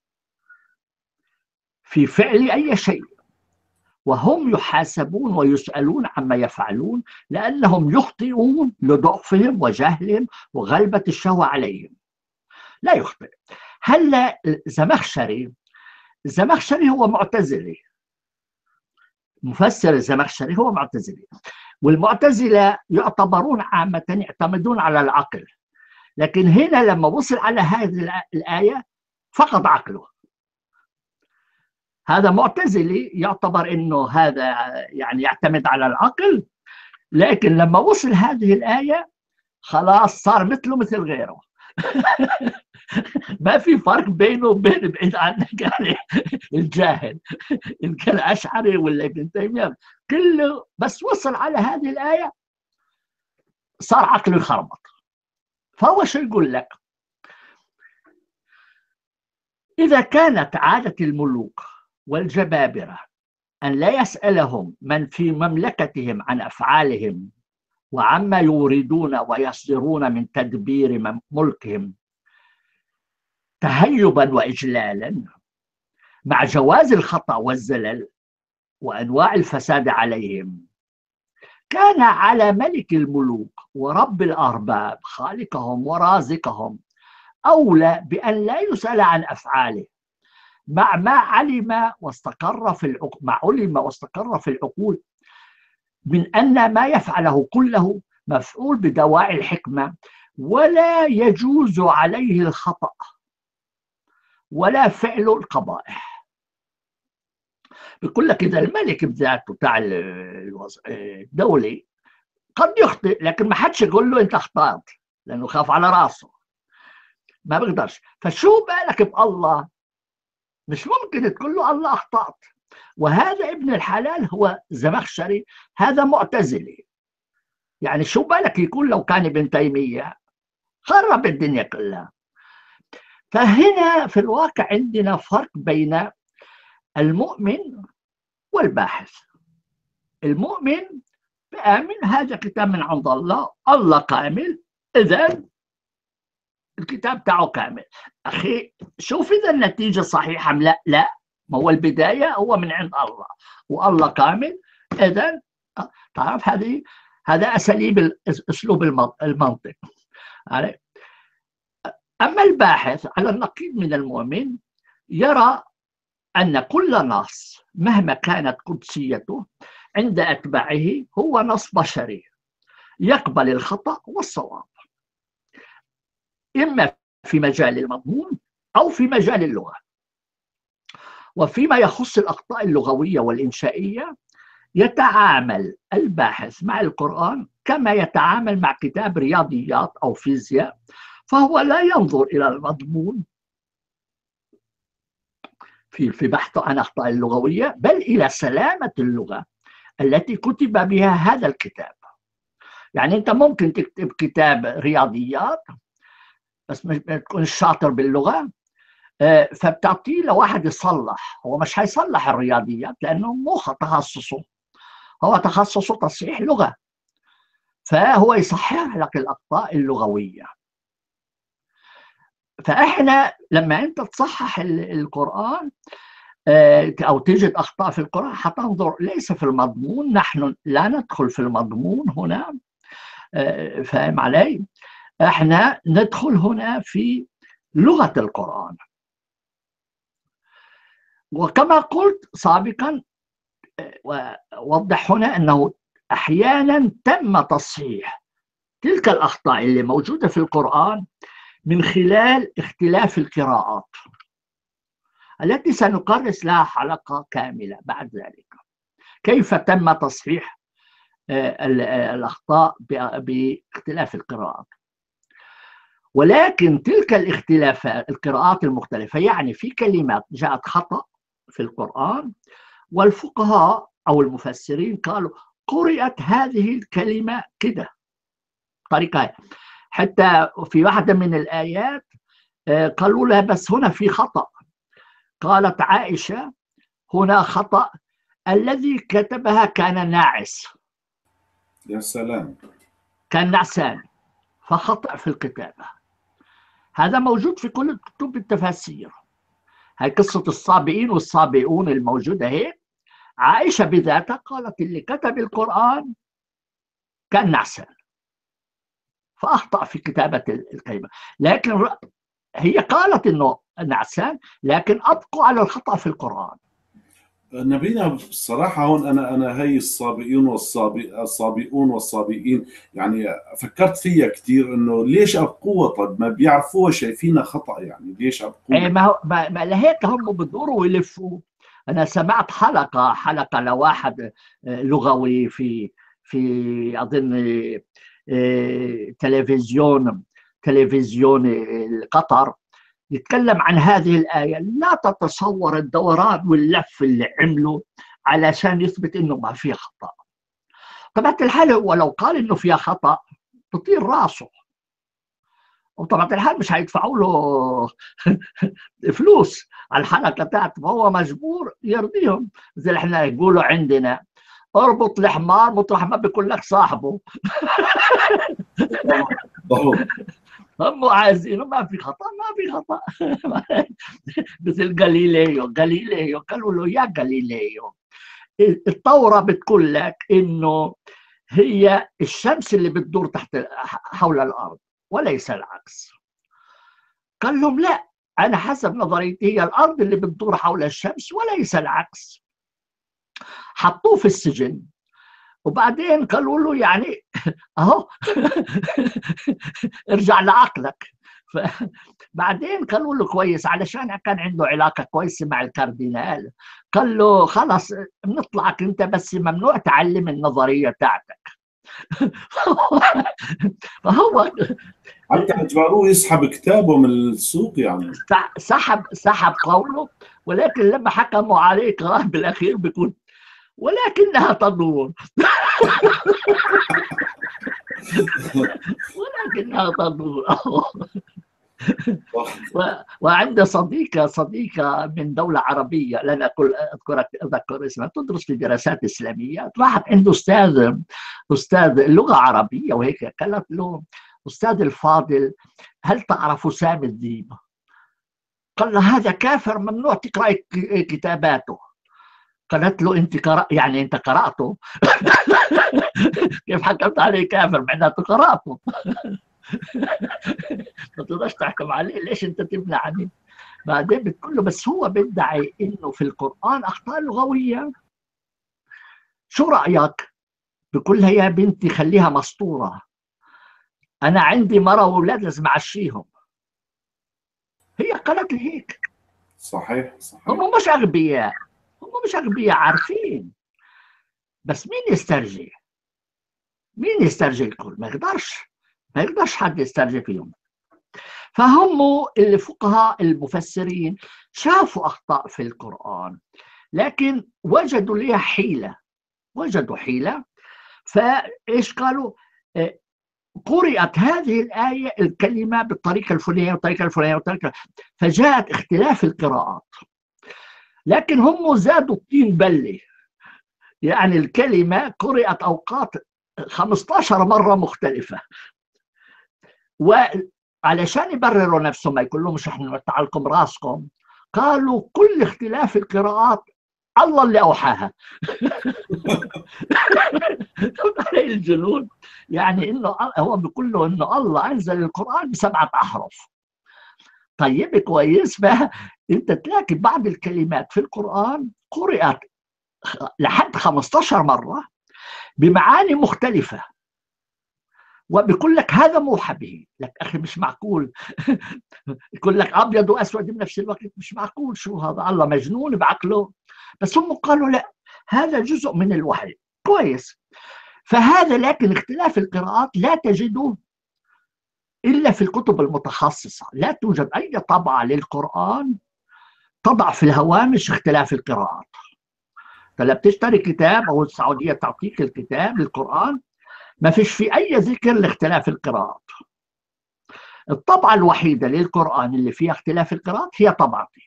في فعل أي شيء، وهم يحاسبون ويسألون عما يفعلون لأنهم يخطئون لضعفهم وجهلهم وغلبة الشهوة عليهم. لا يخطئ. هلا الزمخشري هو معتزلي، مفسر الزمخشري هو معتزلي، والمعتزلة يعتبرون عامة يعتمدون على العقل، لكن هنا لما وصل على هذه الآية فقد عقله. هذا معتزلي يعتبر انه هذا يعني يعتمد على العقل، لكن لما وصل هذه الآية خلاص صار مثله مثل غيره. ما في فرق بينه وبين بعيد عنك يعني الجاهل، إن كان أشعري ولا ابن تيمية، كله بس وصل على هذه الآية صار عقله يخربط. فهو شو يقول لك؟ إذا كانت عادة الملوك والجبابرة أن لا يسألهم من في مملكتهم عن أفعالهم وعما يريدون ويصدرون من تدبير ملكهم تهيبا وإجلالا، مع جواز الخطأ والزلل وأنواع الفساد عليهم، كان على ملك الملوك ورب الأرباب خالقهم ورازقهم أولى بأن لا يسأل عن أفعاله، مع ما علم واستقر في العقول من أن ما يفعله كله مفعول بدواعي الحكمة، ولا يجوز عليه الخطأ ولا فعل القبائح. بيقول لك إذا الملك بذاته تاع الدولة قد يخطئ، لكن ما حدش يقول له أنت أخطأت لأنه خاف على راسه، ما بيقدرش. فشو بالك بالله؟ مش ممكن تقول له الله أخطأت. وهذا ابن الحلال هو زمخشري، هذا معتزلي. يعني شو بالك يكون لو كان ابن تيمية خرب الدنيا كلها. فهنا في الواقع عندنا فرق بين المؤمن والباحث. المؤمن بآمن هذا كتاب من عند الله، الله كامل، إذن الكتاب تاعه كامل. أخي شوف إذا النتيجة صحيحة أم لا. لا، ما هو البداية هو من عند الله والله كامل، إذن تعرف هذا أسلوب المنطق. أما الباحث على النقيض من المؤمن يرى أن كل نص مهما كانت قدسيته عند أتباعه هو نص بشري، يقبل الخطأ والصواب، إما في مجال المضمون أو في مجال اللغة. وفيما يخص الأخطاء اللغوية والإنشائية، يتعامل الباحث مع القرآن كما يتعامل مع كتاب رياضيات أو فيزياء، فهو لا ينظر إلى المضمون في بحثه عن أخطاء اللغوية، بل إلى سلامة اللغة التي كتب بها هذا الكتاب. يعني أنت ممكن تكتب كتاب رياضيات بس ما تكونش شاطر باللغة، فبتعطيه لواحد يصلح، هو مش هيصلح الرياضيات لأنه مو تخصصه، هو تخصصه تصحيح لغة، فهو يصحح لك الأخطاء اللغوية. فإحنا لما أنت تصحح القرآن أو تجد أخطاء في القرآن، حتنظر ليس في المضمون، نحن لا ندخل في المضمون هنا، فاهم علي؟ إحنا ندخل هنا في لغة القرآن. وكما قلت سابقا ووضح هنا أنه أحيانا تم تصحيح تلك الأخطاء اللي موجودة في القرآن من خلال اختلاف القراءات التي سنكرس لها حلقة كاملة بعد ذلك، كيف تم تصحيح الأخطاء باختلاف القراءات. ولكن تلك الاختلافات القراءات المختلفة، يعني في كلمات جاءت خطأ في القرآن والفقهاء أو المفسرين قالوا قرأت هذه الكلمة كده طريقة، حتى في واحدة من الآيات قالوا لها بس هنا في خطأ، قالت عائشة هنا خطأ الذي كتبها كان ناعس. يا سلام. كان نعسان فخطأ في الكتابة. هذا موجود في كل كتب التفاسير، هاي قصة الصابئين والصابئون الموجودة هيك. عائشة بذاتها قالت اللي كتب القرآن كان نعسان فأخطأ في كتابة الكلمة، لكن هي قالت إنه نعسان لكن أبقوا على الخطأ في القرآن. نبينا بصراحة هون أنا هي الصابئين الصابئون والصابئين، يعني فكرت فيها كثير إنه ليش أبقوها؟ طب ما بيعرفوها شايفينها خطأ، يعني ليش أبقوها؟ ما لهيك هم بدوروا ويلفوا. أنا سمعت حلقة لواحد لغوي في أظن تلفزيون قطر، يتكلم عن هذه الآية. لا تتصور الدوران واللف اللي عمله علشان يثبت إنه ما فيه خطأ. طبعا الحال هو لو قال إنه فيها خطأ تطير راسه، وطبعا الحال مش هيدفعوا له فلوس على الحلقة بتاعته، فهو مجبور يرضيهم. زي اللي احنا يقولوا عندنا اربط الحمار مطرح ما بيكون لك صاحبه. هم عايزينه ما في خطأ، ما في خطأ. مثل جاليليو قالوا له يا جاليليو الثورة بتقول لك إنه هي الشمس اللي بتدور تحت حول الأرض وليس العكس. قال لهم لا، أنا حسب نظريتي هي الأرض اللي بتدور حول الشمس وليس العكس. حطوه في السجن، وبعدين قالوا له يعني أهو ارجع لعقلك. بعدين قالوا له كويس، علشان كان عنده علاقة كويسة مع الكاردينال، قال له خلاص بنطلعك انت بس ممنوع تعلم النظرية تاعتك. فهو حتى اجبروه يسحب كتابه من السوق يعني. سحب قوله، ولكن لما حكموا عليه قال بالاخير بيقول ولكنها تدور. ولكنها تدور. وعند صديقة من دولة عربية لن أذكر اسمها، تدرس في دراسات إسلامية، راحت عنده أستاذ لغة عربية وهيك، قالت له أستاذ الفاضل هل تعرف سامي الديب؟ قال له هذا كافر ممنوع تقرأ كتاباته. قالت له أنت يعني أنت قرأته؟ كيف حكمت عليه كافر معناته قرأته؟ ما تقدرش تحكم عليه، ليش انت تبني عليه؟ بعدين بتقول له بس هو بيدعي انه في القرآن اخطاء لغوية، شو رأيك؟ بقول لها يا بنتي خليها مسطورة، أنا عندي مرة وأولاد لازم أعشيهم. هي قالت لي هيك. صحيح صحيح. هم مش أغبياء، هم مش أغبياء، عارفين. بس مين يسترجي؟ مين يسترجي الكل؟ ما يقدرش، ما يقدرش حد يسترجي فيهم. فهم الفقهاء المفسرين شافوا أخطاء في القرآن، لكن وجدوا لها حيلة، وجدوا حيلة. فإيش قالوا؟ قرأت هذه الآية الكلمة بالطريقة الفلانية والطريقة الفلانية والطريقة، فجاءت اختلاف القراءات. لكن هم زادوا الطين بلة، يعني الكلمة قرأت أوقات 15 مرة مختلفة. وعلشان يبرروا نفسهم، ما يقول لهم مش احنا نتعلكم راسكم، قالوا كل اختلاف القراءات الله اللي أوحاها. الجنود، يعني انه هو بيقول له انه الله انزل القران ب7 احرف. طيب كويس. فانت تلاقي بعض الكلمات في القران قرات لحد 15 مره بمعاني مختلفه، وبيقول لك هذا موحى به. لك اخي مش معقول. يقول لك ابيض واسود بنفس الوقت، مش معقول. شو هذا؟ الله مجنون بعقله؟ بس هم قالوا لا، هذا جزء من الوحي. كويس. فهذا، لكن اختلاف القراءات لا تجده إلا في الكتب المتخصصة. لا توجد أي طبعة للقرآن تضع في الهوامش اختلاف القراءات. فلا بتشتري كتاب أو السعودية تعطيك الكتاب للقرآن، ما فيش في أي ذكر لاختلاف القراءات. الطبعة الوحيدة للقرآن اللي فيها اختلاف القراءات هي طبعتي.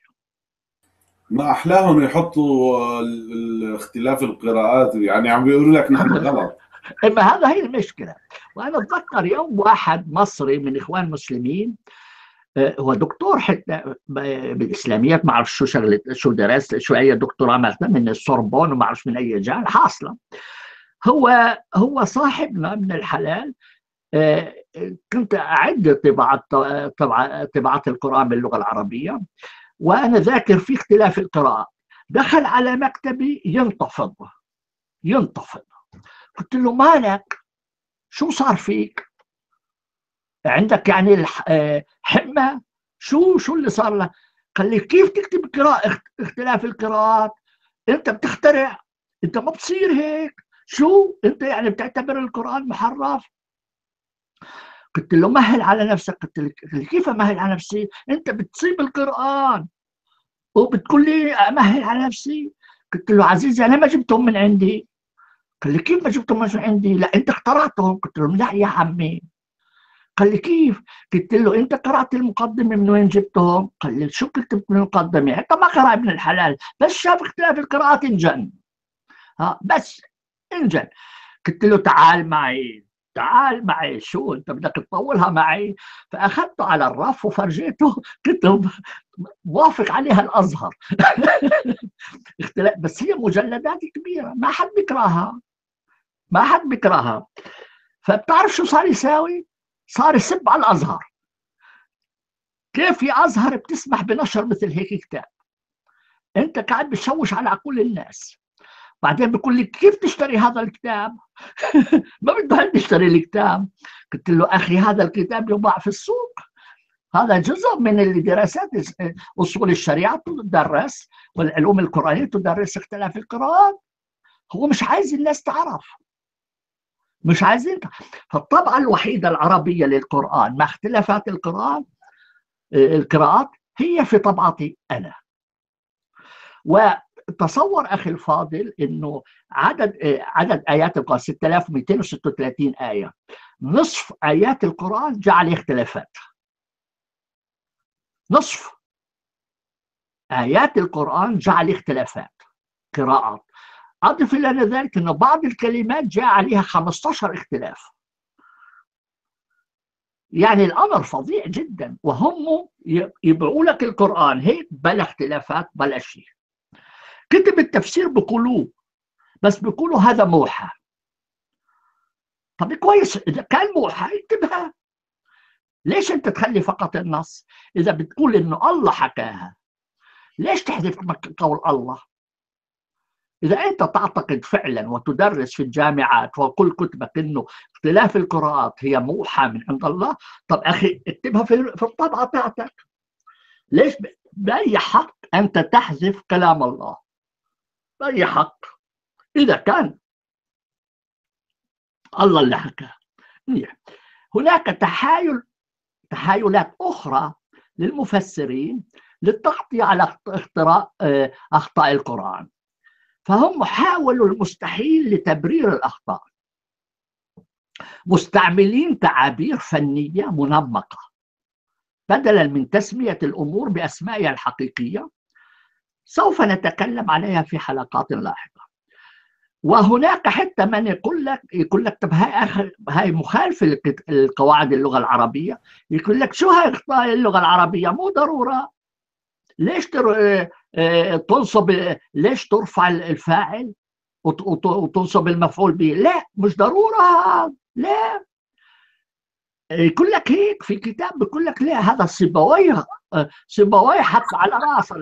ما احلاهم يحطوا اختلاف القراءات، يعني عم بيقولوا لك نحن غلط. اما هذا هي المشكله. وانا اتذكر يوم واحد مصري من اخوان المسلمين، هو دكتور حتى بالاسلاميات، ما اعرف شو شغله، شو درس، شو اي دكتوراه ماخذه من السوربون وما اعرف من اي جامعه حاصله. هو صاحبنا من الحلال. كنت اعد طبعات القران باللغه العربيه، وانا ذاكر في اختلاف القراءات. دخل على مكتبي ينتفض ينتفض. قلت له مالك؟ شو صار فيك؟ عندك يعني حمى؟ شو اللي صار له؟ قال لي كيف تكتب قراءة اختلاف القراءات؟ انت بتخترع، انت ما بتصير هيك. شو انت يعني بتعتبر القرآن محرف؟ قلت له مهل على نفسك. قلت له كيف امهل على نفسي؟ انت بتصيب القرآن وبتقول لي امهل على نفسي؟ قلت له عزيزي انا ما جبتهم من عندي. قال لي كيف ما جبتهم من عندي؟ لا انت اخترعتهم. قلت له لا يا عمي. قال لي كيف؟ قلت له انت قرات المقدمه من وين جبتهم؟ قال لي شو كتبت من المقدمه؟ انت ما قرا ابن الحلال، بس شاف اختلاف القراءات انجن. بس انجن. قلت له تعال معي، تعال معي. شو انت بدك تطولها معي؟ فاخذته على الرف وفرجيته كتب موافق عليها الازهر. بس هي مجلدات كبيره، ما حد بيقراها، ما حد بيقراها. فبتعرف شو صار يساوي؟ صار يسب على الازهر. كيف يا ازهر بتسمح بنشر مثل هيك كتاب؟ انت قاعد بتشوش على عقول الناس. بعدين بيقول لي كيف تشتري هذا الكتاب؟ ما بده حد يشتري الكتاب. قلت له اخي هذا الكتاب يباع في السوق، هذا جزء من الدراسات. اصول الشريعه تدرس والعلوم القرانيه تدرس اختلاف القراءات. هو مش عايز الناس تعرف، مش عايزين. فالطبعه الوحيده العربيه للقران مع اختلافات القراءات هي في طبعتي انا. وتصور اخي الفاضل انه عدد ايات القران 6236 ايه، نصف ايات القران جاء عليه اختلافات. نصف ايات القران جاء عليه اختلافات قراءات. اضف الى ذلك انه بعض الكلمات جاء عليها 15 اختلاف. يعني الامر فظيع جدا، وهم يبيعوا لك القران هيك بلا اختلافات بلا شيء. كتب التفسير بيقولوه، بس بيقولوا هذا موحى. طب كويس، اذا كان موحى اكتبها. ليش انت تخلي فقط النص؟ اذا بتقول انه الله حكاها، ليش تحذف قول الله؟ إذا أنت تعتقد فعلا وتدرس في الجامعات وكل كتبك أنه اختلاف القراءات هي موحى من عند الله، طب أخي اكتبها في الطبعة بتاعتك. ليش بأي حق أنت تحذف كلام الله؟ بأي حق؟ إذا كان الله اللي حكى. هناك تحايلات أخرى للمفسرين للتغطية على أخطاء القرآن، فهم حاولوا المستحيل لتبرير الأخطاء، مستعملين تعابير فنية منمقة بدلا من تسمية الأمور بأسمائها الحقيقية، سوف نتكلم عليها في حلقات لاحقة. وهناك حتى من يقول لك طب هاي مخالفة لقواعد اللغة العربية، يقول لك شو هاي أخطاء اللغة العربية؟ مو ضرورة. ليش تنصب، ليش ترفع الفاعل وتنصب المفعول به؟ لا، مش ضرورة. لا، يقول لك هيك في كتاب بيقول لك لا، هذا سيبويه حط على راسه.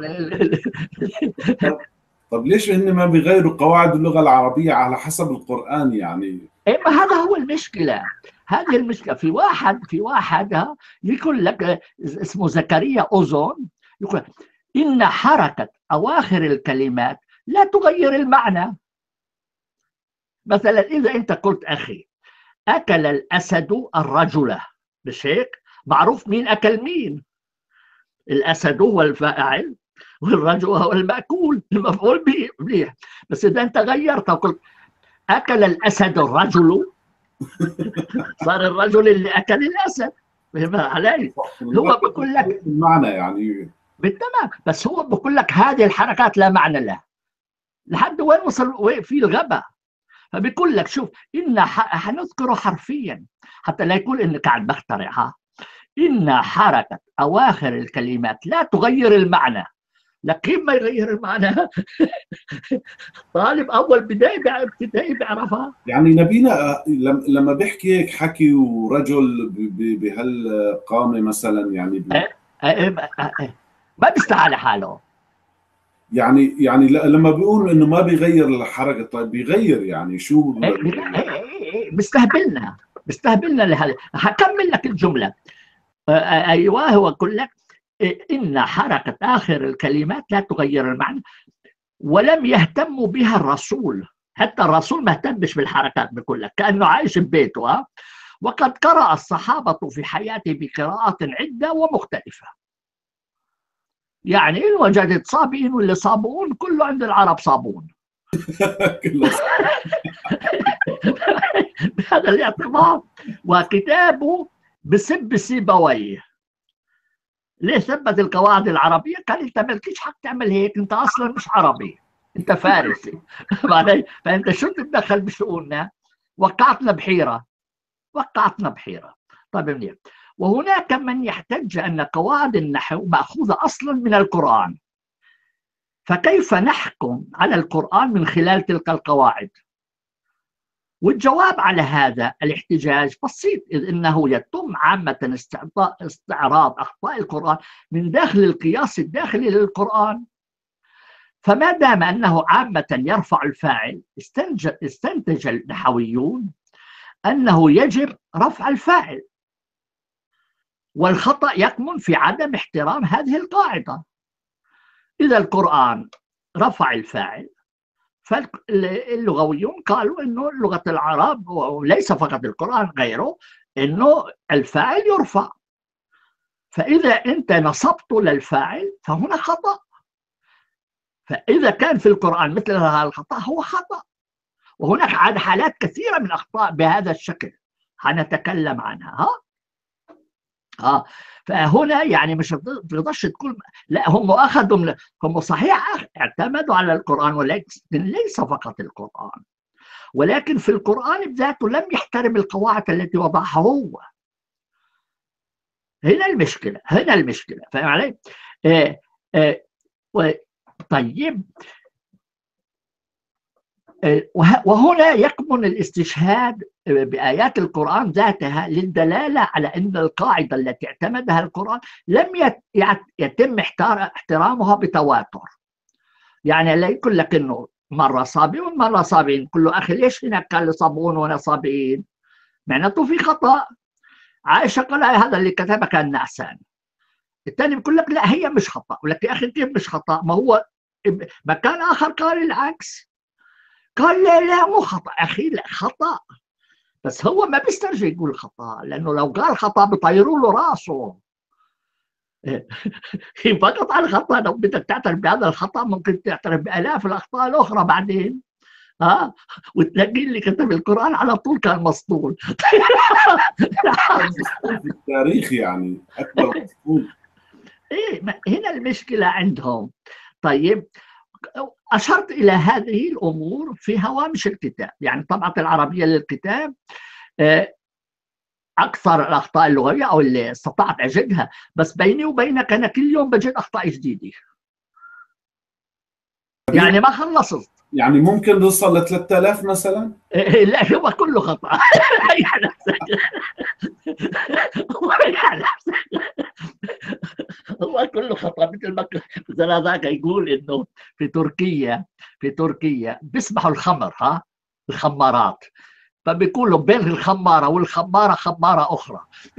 طب ليش هن ما بيغيروا قواعد اللغة العربية على حسب القرآن يعني؟ ما هذا هو المشكلة. هذه المشكلة. في واحد يقول لك اسمه زكريا أوزون، يقول إن حركة أواخر الكلمات لا تغير المعنى. مثلا إذا أنت قلت أخي أكل الأسد الرجل، مش هيك؟ معروف مين أكل مين. الأسد هو الفاعل والرجل هو المأكول، المفعول به. منيح. بس إذا أنت غيرت وقلت أكل الأسد الرجل، صار الرجل اللي أكل الأسد. فهم علي؟ هو بقول لك المعنى يعني بالتمام، بس هو بقول لك هذه الحركات لا معنى لها. لحد وين وصل في الغباء؟ فبيقول لك شوف، حنذكره حرفيا حتى لا يقول انك قاعد بخترعها. إن حركة أواخر الكلمات لا تغير المعنى. لكن ما يغير المعنى؟ طالب أول ابتدائي بيعرفها. يعني نبينا لما بيحكي هيك حكي ورجل بهالقامة مثلا يعني ما بيستعلى حاله. يعني لما بيقولوا انه ما بيغير الحركة، طيب بيغير يعني شو؟ بيستهبلنا لهذا. هكمل لك الجملة. أيوه، هو يقول لك إن حركة آخر الكلمات لا تغير المعنى، ولم يهتم بها الرسول. حتى الرسول ما اهتمش بالحركات، بيقول لك كأنه عايش ببيته. وقد قرأ الصحابة في حياته بقراءات عدة ومختلفة. يعني إن وجدت صابئين واللي صابون كله عند العرب صابون. بهذا الاعتبار. وكتابه بسب سيبويه. ليه ثبت القواعد العربية؟ قال انت مالكيش حق تعمل هيك، انت اصلا مش عربي، انت فارسي. فانت شو تتدخل بشؤوننا؟ وقعتنا بحيرة. طيب منيح. وهناك من يحتج أن قواعد النحو مأخوذة أصلا من القرآن، فكيف نحكم على القرآن من خلال تلك القواعد؟ والجواب على هذا الاحتجاج بسيط، إذ إنه يتم عامة استعراض أخطاء القرآن من داخل القياس الداخلي للقرآن. فما دام أنه عامة يرفع الفاعل، استنتج النحويون أنه يجب رفع الفاعل، والخطأ يكمن في عدم احترام هذه القاعدة. إذا القرآن رفع الفاعل، فاللغويون قالوا إنه لغة العرب وليس فقط القرآن غيره إنه الفاعل يرفع. فإذا أنت نصبت للفاعل فهنا خطأ. فإذا كان في القرآن مثل هذا الخطأ هو خطأ. وهناك حالات كثيرة من أخطاء بهذا الشكل هنتكلم عنها. فهنا يعني مش تقدرش تقول لا هم صحيح اعتمدوا على القرآن، ولكن ليس فقط القرآن، ولكن في القرآن بذاته لم يحترم القواعد التي وضعها هو. هنا المشكلة. فاهم علي؟ طيب، وهنا يكمن الاستشهاد بآيات القرآن ذاتها للدلالة على أن القاعدة التي اعتمدها القرآن لم يتم احترامها بتواتر. يعني لا يقول لك أنه مرة صابين ومرة صابين. كل له أخي ليش هناك كان صابون وهنا صابين؟ معناته في خطأ. عائشة قال هذا اللي كتبه كان نعسان. الثاني بيقول لك لا هي مش خطأ، ولك يا أخي كيف مش خطأ؟ ما هو مكان آخر قال العكس، قال لا لا مو خطأ أخي، لا خطأ، بس هو ما بيسترجع يقول خطأ، لأنه لو قال خطأ بيطيروا له راسه. فقط على الخطأ. لو بدك تعترف بهذا الخطأ ممكن تعترف بآلاف الأخطاء الأخرى بعدين. وتلاقي اللي كتب القرآن على طول كان مسطول. مسطول في التاريخ، يعني أكبر مسطول. إيه هنا المشكلة عندهم. طيب أشرت إلى هذه الأمور في هوامش الكتاب، يعني طبعة العربية للكتاب أكثر الأخطاء اللغوية أو اللي استطعت أجدها، بس بيني وبينك أنا كل يوم بجد أخطاء جديدة، يعني ما خلصت. يعني ممكن نوصل ل 3000 مثلا؟ لا هو كله خطأ. ريح نفسك. ريح نفسك. هو كله خطأ. مثل ما مثل ذاك يقول إنه في تركيا بيسمحوا الخمر، الخمارات، فبيقولوا بين الخمارة والخمارة خمارة أخرى.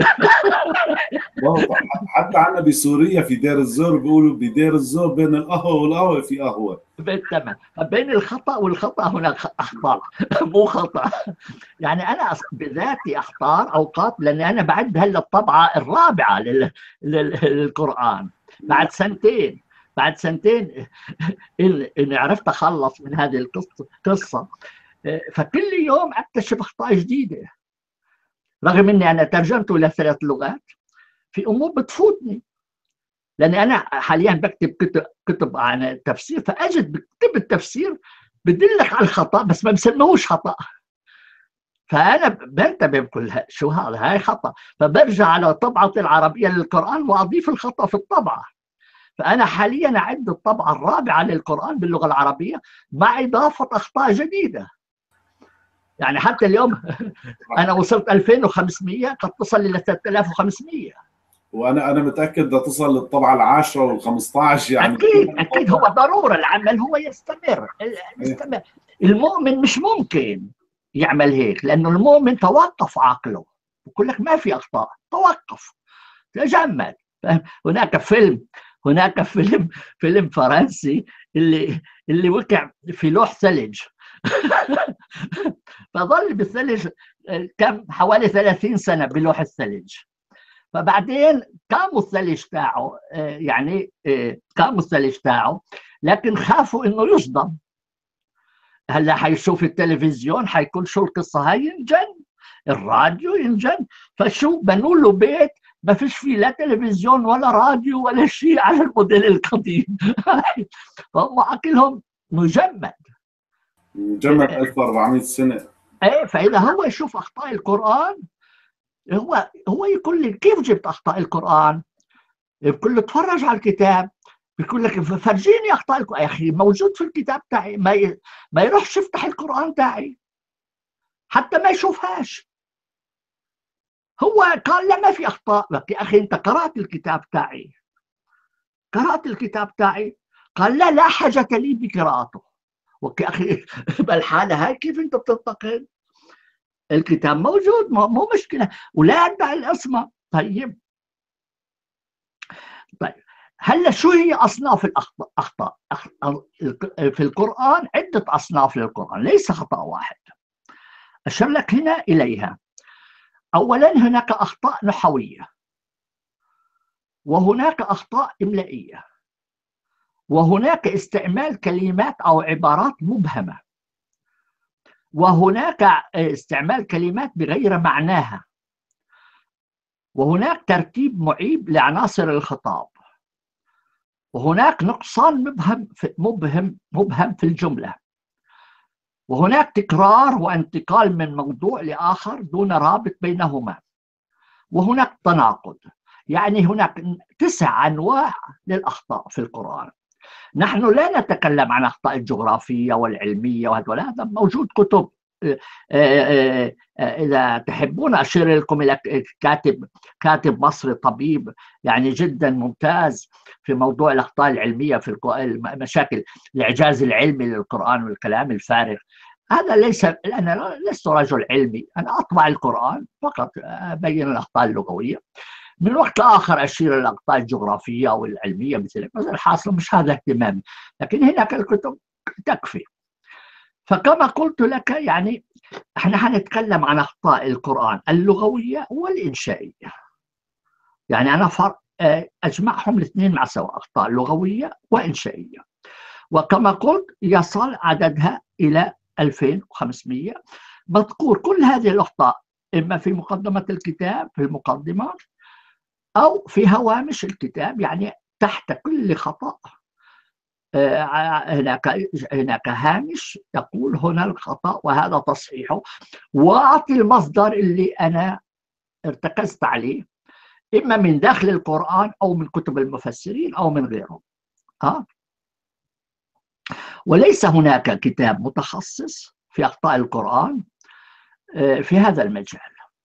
حتى عندنا بسوريا في دير الزور بيقولوا بدير الزور بين القهوة والقهوة في قهوة. تمام. بين الخطأ والخطأ هناك أخطاء. مو خطأ. يعني أنا بذاتي أختار أوقات، لأن أنا بعد هلا الطبعة الرابعة للقرآن بعد سنتين إن عرفت أخلص من هذه القصة. فكل يوم أكتشف أخطاء جديدة، رغم أني أنا ترجمته إلى 3 لغات. في أمور بتفوتني، لأني أنا حاليا بكتب كتب عن تفسير، فأجد بكتب التفسير بدلك على الخطأ بس ما بسموهوش خطأ، فأنا بنتبه بكل شو هذا، هاي خطأ، فبرجع على طبعة العربية للقرآن وأضيف الخطأ في الطبعة. فأنا حاليا أعد الطبعة الرابعة للقرآن باللغة العربية مع إضافة أخطاء جديدة. يعني حتى اليوم أنا وصلت 2500، قد تصل إلى 3500. وانا متاكد بدها تصل للطبعه العاشره وال15 يعني. اكيد هو ضروره، العمل هو يستمر. المؤمن مش ممكن يعمل هيك، لانه المؤمن توقف عقله، بقول لك ما في اخطاء، توقف تجمد. هناك فيلم فرنسي اللي وقع في لوح ثلج. فظل بالثلج كم حوالي 30 سنه بلوح الثلج. فبعدين قاموا الثلج تاعه، قاموا الثلج تاعه، لكن خافوا انه يصدم. هلا حيشوف التلفزيون حيكون شو القصه هاي، ينجن الراديو ينجن. فشو بنوا له بيت ما فيش فيه لا تلفزيون ولا راديو ولا شيء على الموديل القديم. فهم عقلهم مجمد 1400 سنه. ايه، فاذا هو يشوف اخطاء القران، هو يقول لي كيف جبت اخطاء القران؟ بقول له اتفرج على الكتاب. بيقول لك فرجيني اخطاء القران. يا اخي موجود في الكتاب تاعي، ما يروحش يفتح القران تاعي حتى ما يشوفهاش. هو قال لا ما في اخطاء. لك يا اخي انت قرات الكتاب تاعي. قال لا لا حاجه لي بقراءته. يا اخي بالحاله هاي كيف انت بتنتقد؟ الكتاب موجود، مو مشكله، ولا ادعي العصمه. طيب هلا شو هي اصناف الاخطاء؟ في القران عده اصناف للقران، ليس خطا واحد. اشير لك هنا اليها. اولا هناك اخطاء نحويه، وهناك اخطاء املائيه، وهناك استعمال كلمات او عبارات مبهمه، وهناك استعمال كلمات بغير معناها، وهناك ترتيب معيب لعناصر الخطاب، وهناك نقصان مبهم في الجملة، وهناك تكرار وانتقال من موضوع لآخر دون رابط بينهما، وهناك تناقض. يعني هناك 9 أنواع للأخطاء في القرآن. نحن لا نتكلم عن أخطاء الجغرافية والعلمية وهذا، هذا موجود كتب إذا تحبون أشير لكم إلى كاتب مصري طبيب يعني جدا ممتاز في موضوع الأخطاء العلمية في مشاكل الإعجاز العلمي للقرآن والكلام الفارغ. هذا ليس، أنا لست رجل علمي، أنا أطبع القرآن فقط أبين الأخطاء اللغوية، من وقت لآخر أشير إلى الأخطاء الجغرافية والعلمية مثل الحاصل مش هذا اهتمامي، لكن هناك الكتب تكفي. فكما قلت لك يعني احنا هنتكلم عن أخطاء القرآن اللغوية والإنشائية، يعني أنا أجمعهم الاثنين مع سوا، أخطاء لغوية وإنشائية، وكما قلت يصل عددها إلى 2500 مذكور كل هذه الأخطاء إما في مقدمة الكتاب في المقدمة أو في هوامش الكتاب، يعني تحت كل خطأ هناك هامش يقول هنا الخطأ وهذا تصحيحه، وأعطي المصدر اللي أنا ارتكزت عليه إما من داخل القرآن أو من كتب المفسرين أو من غيرهم. وليس هناك كتاب متخصص في أخطاء القرآن في هذا المجال.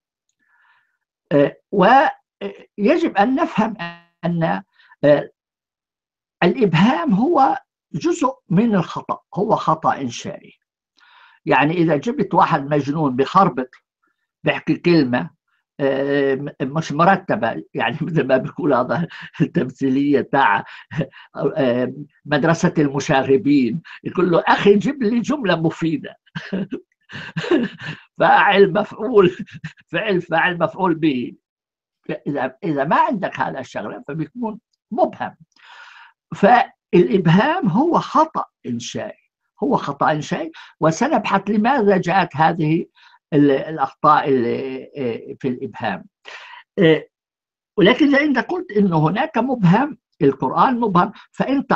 ويجب أن نفهم أن الإبهام هو جزء من الخطأ، هو خطأ إنشائي. يعني إذا جبت واحد مجنون بخربط بيحكي كلمة مش مرتبة، يعني مثل ما بيقول هذا التمثيلية تاع مدرسة المشاغبين، يقول له أخي جيب لي جملة مفيدة فاعل مفعول فعل فاعل مفعول به. إذا ما عندك هذا الشغلة فبيكون مبهم. فالإبهام هو خطأ إنشائي، هو خطأ إنشائي، وسنبحث لماذا جاءت هذه الأخطاء في الإبهام. ولكن إذا أنت قلت إنه هناك مبهم، القرآن مبهم، فأنت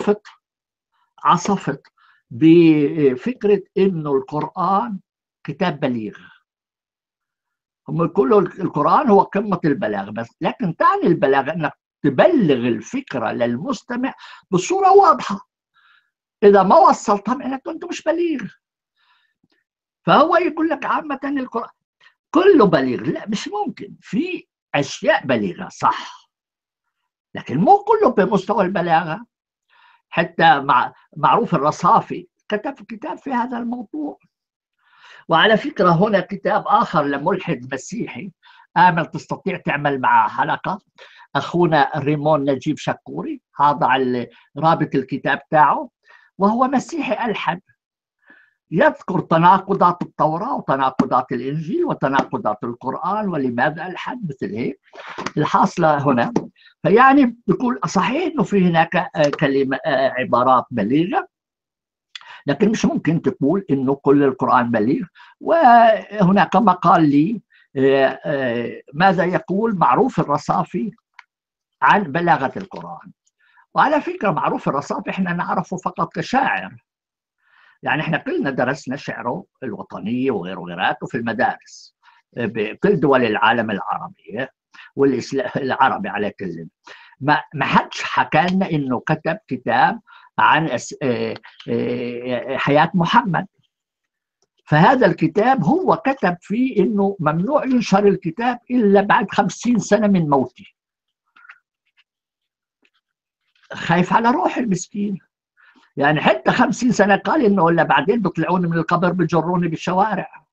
عصفت بفكرة إنه القرآن كتاب بليغ. هم يقولوا القرآن هو قمة البلاغة، بس لكن تعني البلاغة أنك تبلغ الفكرة للمستمع بصورة واضحة. إذا ما وصلتها معناته كنت مش بليغ. فهو يقول لك عامة القرآن كله بليغ، لا مش ممكن، في أشياء بليغة صح، لكن مو كله بمستوى البلاغة. حتى معروف الرصافي كتب كتاب في هذا الموضوع. وعلى فكرة هنا كتاب آخر لملحد مسيحي آمل، تستطيع تعمل معه حلقة، أخونا ريمون نجيب شكوري، هذا رابط الكتاب تاعه، وهو مسيحي ألحد، يذكر تناقضات التوراة وتناقضات الإنجيل وتناقضات القرآن ولماذا ألحد مثل هيك الحاصلة هنا. فيعني بيقول صحيح إنه في هناك كلمة عبارات بليغة، لكن مش ممكن تقول إنه كل القرآن بليغ. وهناك مقال لي ماذا يقول معروف الرصافي عن بلاغة القرآن. وعلى فكرة معروف الرصافي احنا نعرفه فقط كشاعر، يعني احنا كلنا درسنا شعره الوطني وغيراته في المدارس بكل دول العالم العربي والعربي على كل. ما حدش حكى لنا انه كتب كتاب عن حياة محمد. فهذا الكتاب هو كتب فيه انه ممنوع ينشر الكتاب الا بعد 50 سنة من موته. خايف على روح المسكين، يعني حتى 50 سنة قال إنه ولا بعدين بيطلعوني من القبر بجروني بالشوارع.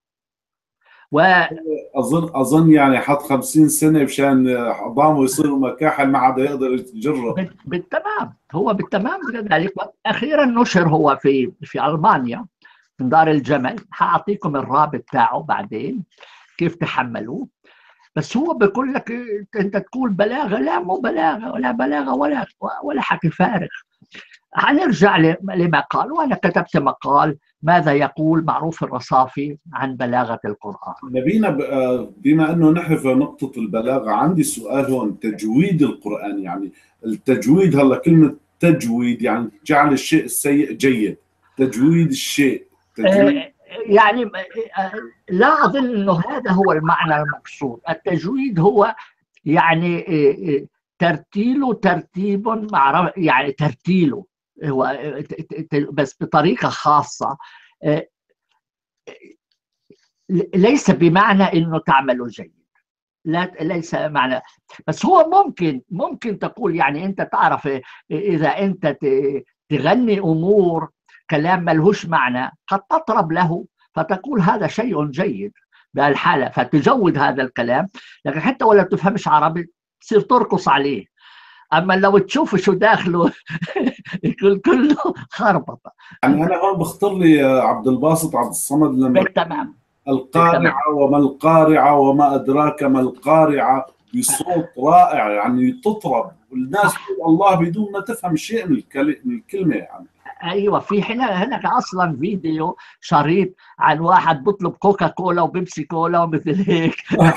أظن يعني حط 50 سنة مشان عظامه يصيروا مكاحل ما حدا يقدر يجره. بالتمام، هو بالتمام كذلك. أخيرا نشر هو في ألمانيا من دار الجمل، حأعطيكم الرابط تاعه بعدين كيف تحملوه. بس هو بيقول لك أنت تقول بلاغة، لا مو بلاغة ولا بلاغة ولا حكي فارغ. هنرجع لما قال، وأنا كتبت مقال ماذا يقول معروف الرصافي عن بلاغة القرآن. نبينا بما أنه نحن في نقطة البلاغة، عندي سؤال هون. تجويد القرآن، يعني التجويد، هلا كلمة تجويد يعني جعل الشيء السيء جيد، تجويد الشيء يعني لا أظن أنه هذا هو المعنى المقصود. التجويد هو يعني ترتيله ترتيب مع، يعني ترتيله هو بس بطريقة خاصة. ليس بمعنى انه تعمل جيد، لا ليس معنى، بس هو ممكن تقول يعني انت تعرف اذا انت تغني امور كلام ملهوش معنى قد تطرب له فتقول هذا شيء جيد بهالحاله فتجود هذا الكلام، لكن حتى ولا تفهمش عربي تصير ترقص عليه. اما لو تشوف شو داخله يكون كله خربطه. يعني انا هون بخطر لي عبد الباسط عبد الصمد لما بالتمام. القارعة وما القارعة وما أدراك ما القارعة بصوت رائع، يعني تطرب والناس تقول الله بدون ما تفهم شيء من الكلمة يعني. ايوه، في هناك اصلا فيديو شريط عن واحد بيطلب كوكا كولا وبيبسي كولا ومثل هيك.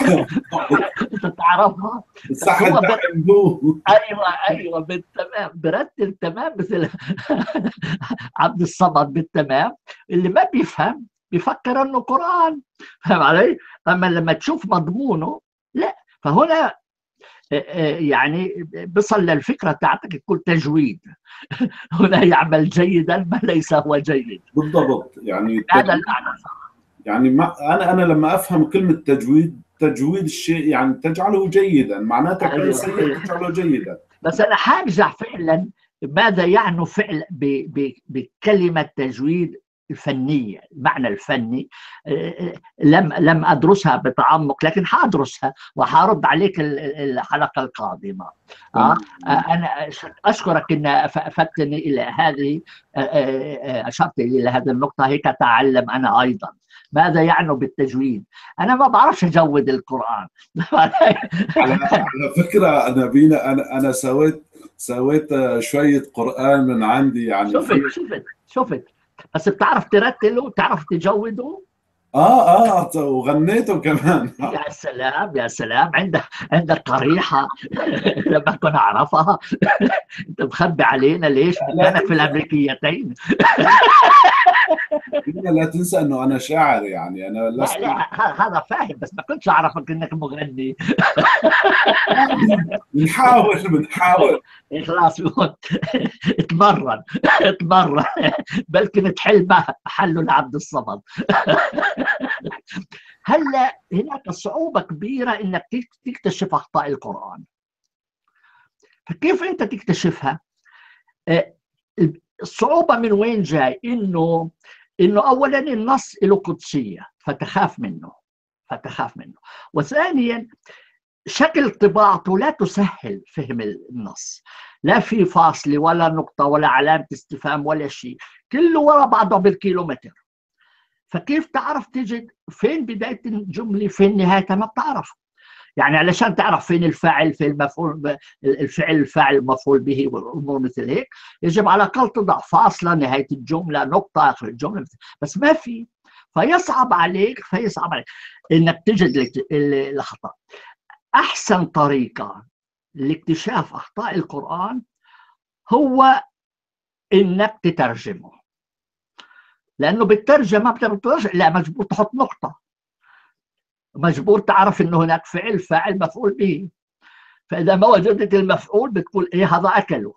تعرفها؟ صح هو ايوه بالتمام برتب تمام مثل عبد الصمد بالتمام. اللي ما بيفهم بيفكر انه قرآن، فاهم علي؟ اما لما تشوف مضمونه لا. فهنا يعني بصل للفكره تاعتك تقول تجويد. هنا يعمل جيدا ما ليس هو جيد. بالضبط، يعني هذا المعنى. يعني ما انا لما افهم كلمه تجويد الشيء يعني تجعله جيدا، معناتها كان سيء تجعله جيدا. بس انا حارجع فعلا ماذا يعني فعل بكلمه تجويد الفنيه، المعنى الفني لم ادرسها بتعمق، لكن حادرسها وحارد عليك الحلقه القادمه. انا اشكرك ان افدتني الى هذه، اشرت الى هذه النقطه، هيك اتعلم انا ايضا ماذا يعني بالتجويد. انا ما بعرفش اجود القران. على فكره نبينا، انا سويت شويه قران من عندي يعني. شفت بس بتعرف ترتله وتعرف تجوده. وغنيته كمان. يا سلام يا سلام، عندك قريحه لما كنا اعرفها. انت مخبي علينا ليش؟ مكانك في الامريكيتين. لا تنسى انه انا شاعر، يعني انا لا هذا فاهم، بس ما كنتش اعرفك انك مغني. بنحاول. خلاص اتمرن اتمرن، بلكن تحل محله لعبد الصمد. هلا هناك صعوبه كبيره انك تكتشف اخطاء القران. فكيف انت تكتشفها؟ الصعوبه من وين جاي؟ انه اولا النص له قدسيه فتخاف منه. وثانيا شكل طباعته لا تسهل فهم النص، لا في فاصله ولا نقطه ولا علامه استفهام ولا شيء، كله ورا بعضه بالكيلومتر. فكيف تعرف تجد فين بدايه الجمله فين نهايتها؟ ما بتعرف. يعني علشان تعرف فين الفاعل فين المفعول، الفعل الفاعل المفعول به والامور مثل هيك، يجب على الاقل تضع فاصله نهايه الجمله نقطه اخر الجمله، بس ما في. فيصعب عليك انك تجد الاخطاء. احسن طريقه لاكتشاف اخطاء القران هو انك تترجمه، لانه بالترجمه بترجع لا مجبور تحط نقطه، مجبور تعرف انه هناك فعل فاعل مفعول به. فاذا ما وجدت المفعول بتقول ايه هذا اكله.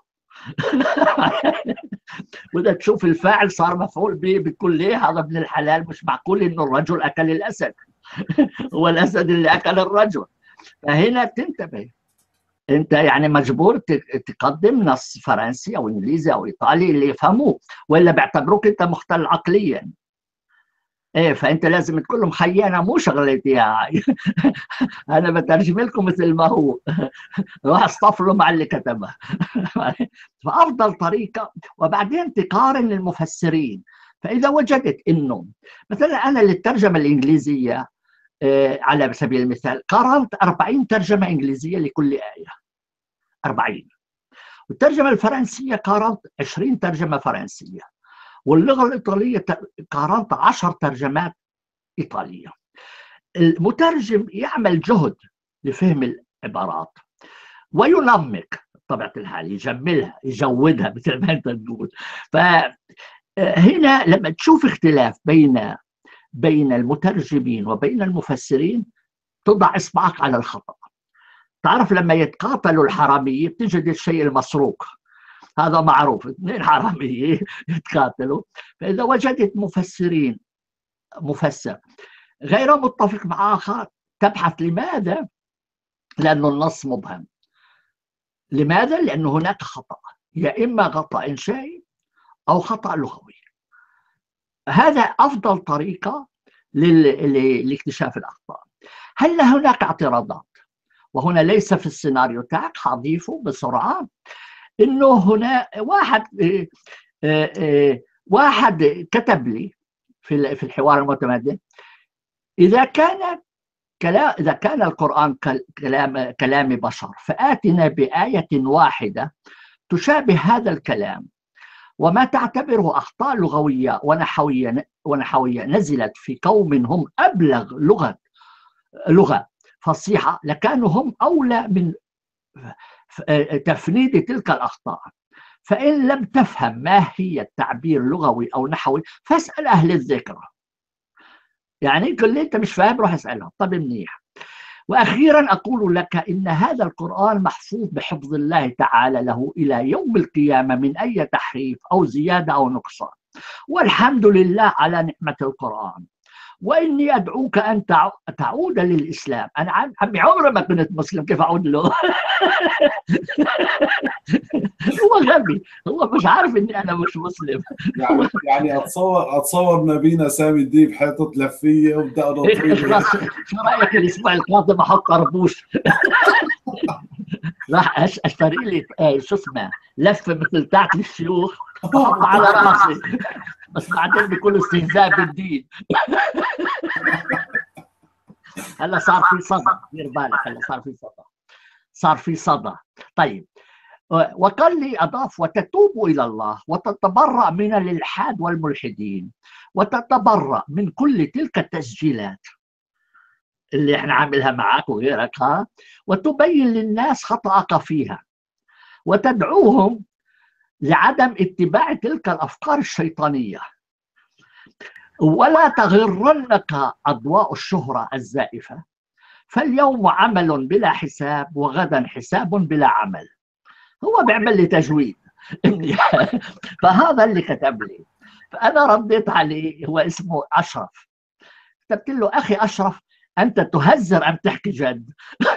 واذا تشوف الفاعل صار مفعول به بتقول ليه هذا ابن الحلال، مش معقول انه الرجل اكل الاسد. هو الاسد اللي اكل الرجل. فهنا تنتبه، انت يعني مجبور تقدم نص فرنسي او انجليزي او ايطالي اللي يفهموه، والا بيعتبروك انت مختل عقليا. ايه، فانت لازم تقول لهم خيي انا مو شغلتي هاي. انا بترجم لكم مثل ما هو. روح اصطفلوا مع اللي كتبه. فافضل طريقه، وبعدين تقارن المفسرين. فاذا وجدت انه مثلا انا للترجمه الانجليزيه على سبيل المثال قارنت 40 ترجمه انجليزيه لكل ايه، 40. والترجمه الفرنسيه قارنت 20 ترجمه فرنسيه. واللغه الايطاليه قارنت 10 ترجمات ايطاليه. المترجم يعمل جهد لفهم العبارات وينمق بطبيعه الحال، يجملها يجودها مثل ما انت تقول. فهنا لما تشوف اختلاف بين المترجمين وبين المفسرين تضع اصبعك على الخطأ. تعرف لما يتقاتلوا الحراميه بتجد الشيء المسروق، هذا معروف، اثنين حراميه يتقاتلوا. فاذا وجدت مفسرين مفسر غير متفق مع آخر، تبحث لماذا؟ لأن النص مبهم. لماذا؟ لأن هناك خطأ، يا إما خطأ إنشائي أو خطأ لغوي. هذا أفضل طريقة لاكتشاف الأخطاء. هل هناك اعتراضات؟ وهنا ليس في السيناريو تاعك، هضيفه بسرعة، إنه هنا واحد كتب لي في الحوار المتمدن: إذا كان القرآن كلام بشر، فآتنا بآية واحدة تشابه هذا الكلام، وما تعتبره أخطاء لغوية ونحوية نزلت في قوم هم أبلغ لغة فصيحة، لكانوا هم أولى من تفنيد تلك الأخطاء. فإن لم تفهم ما هي التعبير لغوي أو نحوي فاسأل أهل الذكر. يعني كل اللي أنت مش فاهم روح اسألهم. طب منيح. وأخيرا أقول لك إن هذا القرآن محفوظ بحفظ الله تعالى له إلى يوم القيامة من أي تحريف أو زيادة أو نقصان، والحمد لله على نعمة القرآن. وإني أدعوك أن تعود للإسلام. أنا عمي عمري ما كنت مسلم، كيف أعود له؟ هو غبي، هو مش عارف إني أنا مش مسلم. يعني أتصور نبينا سامي الديب حيطت لفية وبدأ نطير. شو رأيك الأسبوع القادم أحط طربوش؟ راح أشتري لي شو اسمه لفة مثل تاعت الشيوخ أحطها على راسي، بس بعدين بكل استهزاء بالدين. هلا صار في صدى، دير بالك، هلا صار في صدى. طيب، وقال لي أضاف: وتتوب إلى الله وتتبرأ من الإلحاد والملحدين، وتتبرأ من كل تلك التسجيلات اللي احنا عاملها معك وغيرك، وتبين للناس خطأك فيها، وتدعوهم لعدم اتباع تلك الأفكار الشيطانية، ولا تغرنك أضواء الشهرة الزائفة، فاليوم عمل بلا حساب وغدا حساب بلا عمل. هو بيعمل لي تجويد. فهذا اللي كتب لي، فأنا رديت عليه، هو اسمه أشرف، كتبت له: أخي أشرف، أنت تهزر أم تحكي جد؟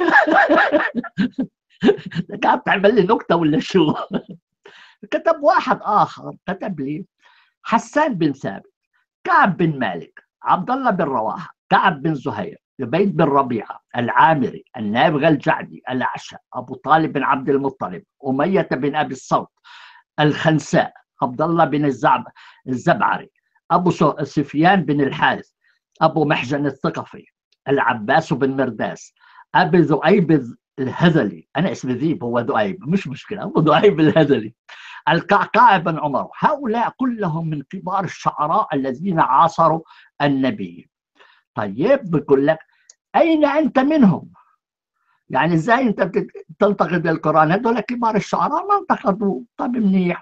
قاعد تعمل لي نكتة ولا شو؟ كتب واحد آخر، كتب لي: حسان بن ثابت، كعب بن مالك، عبد الله بن رواحة، كعب بن زهير، زبيد بن ربيعة، العامري، النابغة الجعدي، الأعشى، أبو طالب بن عبد المطلب، أمية بن أبي الصلت، الخنساء، عبد الله بن الزبعري، أبو سفيان بن الحارث، أبو محجن الثقفي، العباس بن مرداس، أبي ذؤيب الهذلي، أنا اسمي ذيب، هو ذؤيب، مش مشكلة، أبو ذؤيب الهذلي، القعقاع بن عمر. هؤلاء كلهم من كبار الشعراء الذين عاصروا النبي. طيب، بقول لك: أين أنت منهم؟ يعني إزاي أنت تنتقد القرآن؟ هذول كبار الشعراء ما انتقدوا. طيب منيح.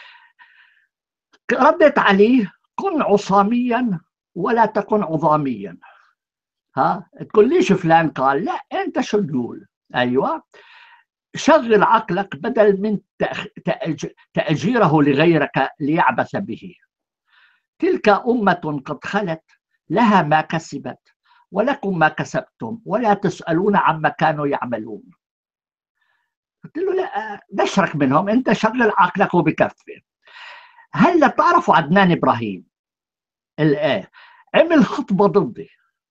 ردت عليه: كن عصاميا ولا تكن عظاميا. تقول ليش فلان قال؟ لا، أنت شو تقول؟ أيوة، شغل عقلك بدل من تأجيره لغيرك ليعبث به. تلك أمة قد خلت، لها ما كسبت ولكم ما كسبتم ولا تسألون عما كانوا يعملون. قلت له: لا، دشرك منهم، أنت شغل عقلك وبكفي. هل تعرفوا عدنان إبراهيم؟ عمل خطبة ضدي،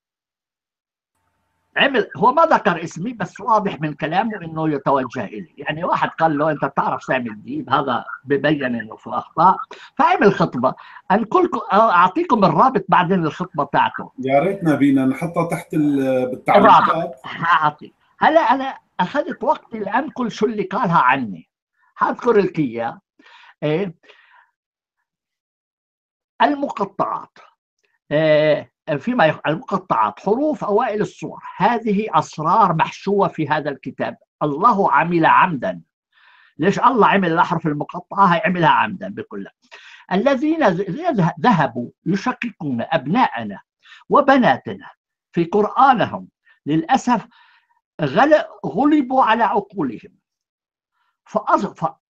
هو ما ذكر اسمي بس واضح من كلامه انه يتوجه الي. يعني واحد قال له: انت تعرف سامي الديب؟ هذا ببين انه في اخطاء، فعمل خطبه. اعطيكم الرابط بعدين الخطبه بتاعته. يا ريتنا بينا نحطها تحت بالتعليقات. هعطي. هلا انا اخذت وقتي لانقل شو اللي قالها عني، هذكر لك اياه. المقطعات، المقطعات، حروف أوائل الصور، هذه أسرار محشوة في هذا الكتاب. الله عمل عمدا. ليش الله عمل الأحرف المقطعة؟ هي عملها عمدا بكل. الذين ذهبوا يشككون أبناءنا وبناتنا في قرآنهم للأسف غلبوا على عقولهم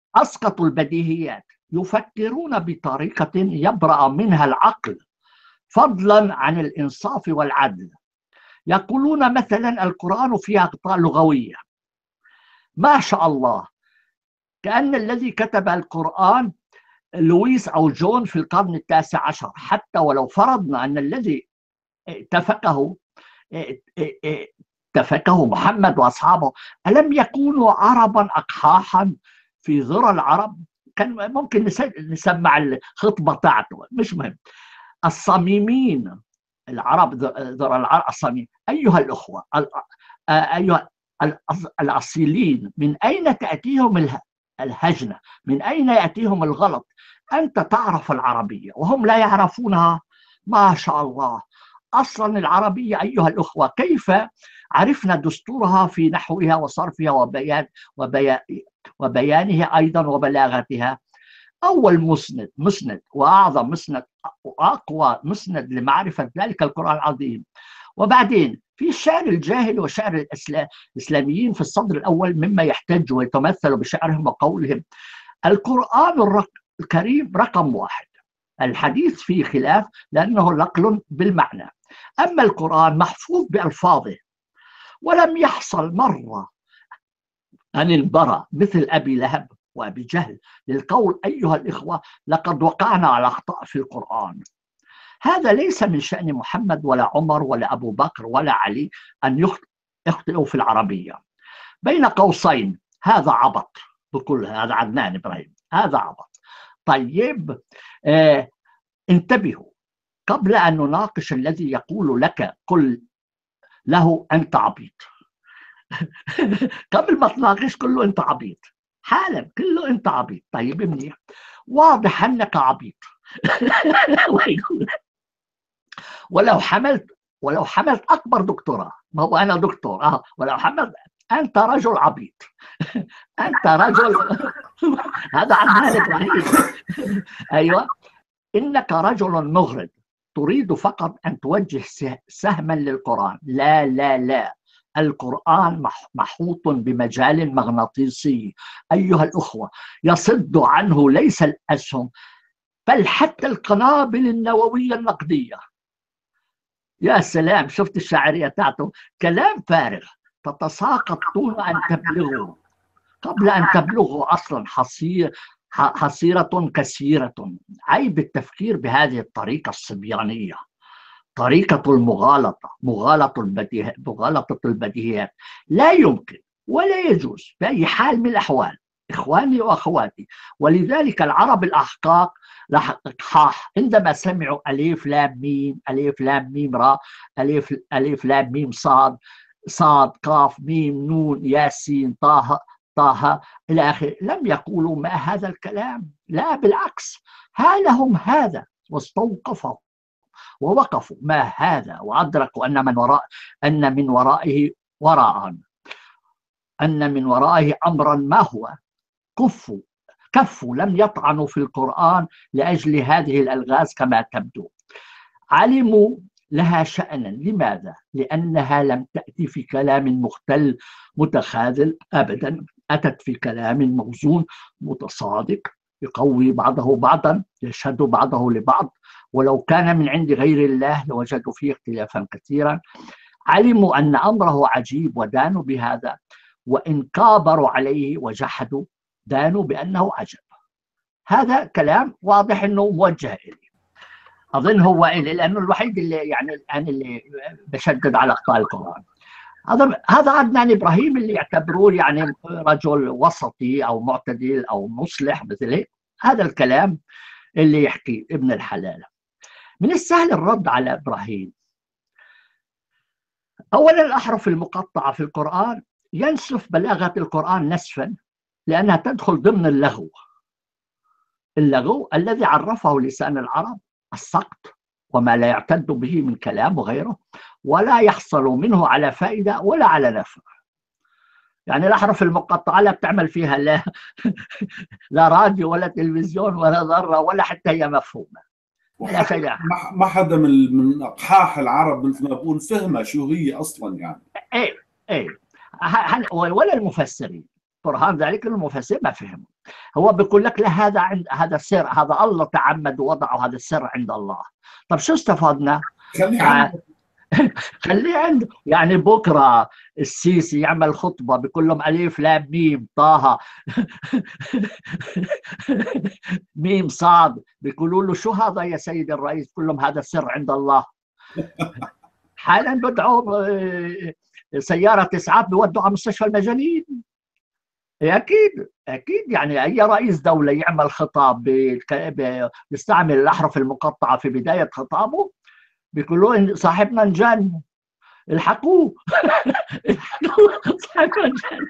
فأسقطوا البديهيات، يفكرون بطريقة يبرأ منها العقل، فضلا عن الإنصاف والعدل. يقولون مثلا القرآن فيه أخطاء لغوية. ما شاء الله، كأن الذي كتب القرآن لويس أو جون في القرن ال19، حتى ولو فرضنا أن الذي اتفقه محمد وأصحابه ألم يكونوا عربا أقحاحا في ذرى العرب؟ كان ممكن نسمع الخطبة بتاعته، مش مهم. الصميمين، العرب ذرى العرب الصميم. أيها الأخوة، أيها الأصيلين، من أين تأتيهم الهجنة؟ من أين يأتيهم الغلط؟ أنت تعرف العربية وهم لا يعرفونها. ما شاء الله. أصلا العربية أيها الأخوة كيف عرفنا دستورها في نحوها وصرفها وبيانها أيضا وبلاغتها. أول مسند وأعظم مسند وأقوى مسند لمعرفة ذلك القرآن العظيم. وبعدين في الشعر الجاهلي وشعر الإسلاميين في الصدر الأول مما يحتج ويتمثل بشعرهم وقولهم. القرآن الكريم رقم 1. الحديث فيه خلاف لأنه نقل بالمعنى. أما القرآن محفوظ بألفاظه، ولم يحصل مرة أن انبرى مثل أبي لهب وأبي جهل للقول أيها الإخوة لقد وقعنا على أخطاء في القرآن. هذا ليس من شأن محمد ولا عمر ولا أبو بكر ولا علي أن يخطئوا في العربية. بين قوسين هذا عبط، بكل هذا عدنان إبراهيم، هذا عبط. طيب انتبهوا، قبل أن نناقش الذي يقول لك قل له أنت عبيط قبل ما تناقش قل له أنت عبيط حالا، قل له أنت عبيط. طيب منيح، واضح أنك عبيط ولو حملت أكبر دكتوراه، ما هو أنا دكتور، ولو حملت، أنت رجل عبيط أنت رجل هذا عدنان إبراهيم أيوة، إنك رجل مغرض تريد فقط أن توجه سهما للقرآن. لا لا لا، القرآن محوط بمجال مغناطيسي أيها الأخوة، يصد عنه ليس الأسهم بل حتى القنابل النووية النقدية. يا سلام، شفت الشاعرية بتاعته؟ كلام فارغ تتساقط دون أن تبلغه، قبل أن تبلغه أصلا حصيرة كثيرة. عيب التفكير بهذه الطريقة الصبيانية، طريقة مغالطة البديهيات. لا يمكن ولا يجوز بأي حال من الأحوال إخواني وأخواتي. ولذلك العرب الأحقاق عندما سمعوا ألف لام ميم، ألف لام ميم را، ألف لام ميم صاد، صاد قاف ميم نون ياسين طه إلى آخره، لم يقولوا ما هذا الكلام، لا بالعكس، هالهم هذا، واستوقفوا ووقفوا ما هذا، وأدركوا أن من ورائه وراء، أن من ورائه أمرا ما هو. كفوا لم يطعنوا في القرآن لأجل هذه الألغاز كما تبدو. علموا لها شأنا. لماذا؟ لأنها لم تأتي في كلام مختل متخاذل أبدا، أتت في كلام موزون متصادق يقوي بعضه بعضا، يشهد بعضه لبعض. ولو كان من عند غير الله لوجدوا فيه اختلافا كثيرا. علموا أن أمره عجيب ودانوا بهذا، وإن كابروا عليه وجحدوا دانوا بأنه عجب. هذا كلام واضح أنه موجه إلي، أظن هو إلي، لأنه الوحيد اللي بشدد على أخطاء القرآن. هذا عدنان إبراهيم اللي يعتبروه رجل وسطي أو معتدل أو مصلح مثل هذا الكلام اللي يحكي ابن الحلال. من السهل الرد على إبراهيم. أولا، الأحرف المقطعة في القرآن ينسف بلاغة القرآن نسفا لأنها تدخل ضمن اللغو الذي عرفه لسان العرب السقط وما لا يعتد به من كلام وغيره، ولا يحصل منه على فائدة ولا على نفع. يعني الأحرف المقطعة لا بتعمل فيها لا راديو ولا تلفزيون ولا ذرة ولا حتى هي مفهومة. ما حدا من أقحاح العرب مثل ما بقول فهمها شو هي أصلا يعني. إيه ولا المفسرين. برهان ذلك المفسر ما فهم. هو بيقول لك لا، هذا سر، هذا الله تعمد ووضعه هذا السر عند الله. طب شو استفدنا؟ خلي يعني خليه عنده. يعني بكره السيسي يعمل خطبه بيقول لهم الف لام ميم طه ميم صاد، بيقولوا له شو هذا يا سيد الرئيس؟ بيقول لهم هذا السر عند الله. حالا بدعوا سياره اسعاف بيودوا على مستشفى المجانين. اكيد اكيد. يعني اي رئيس دوله يعمل خطاب بيستعمل الاحرف المقطعه في بدايه خطابه، بيقولوا إن صاحبنا انجن، الحقوه الحقوه صاحبنا انجن.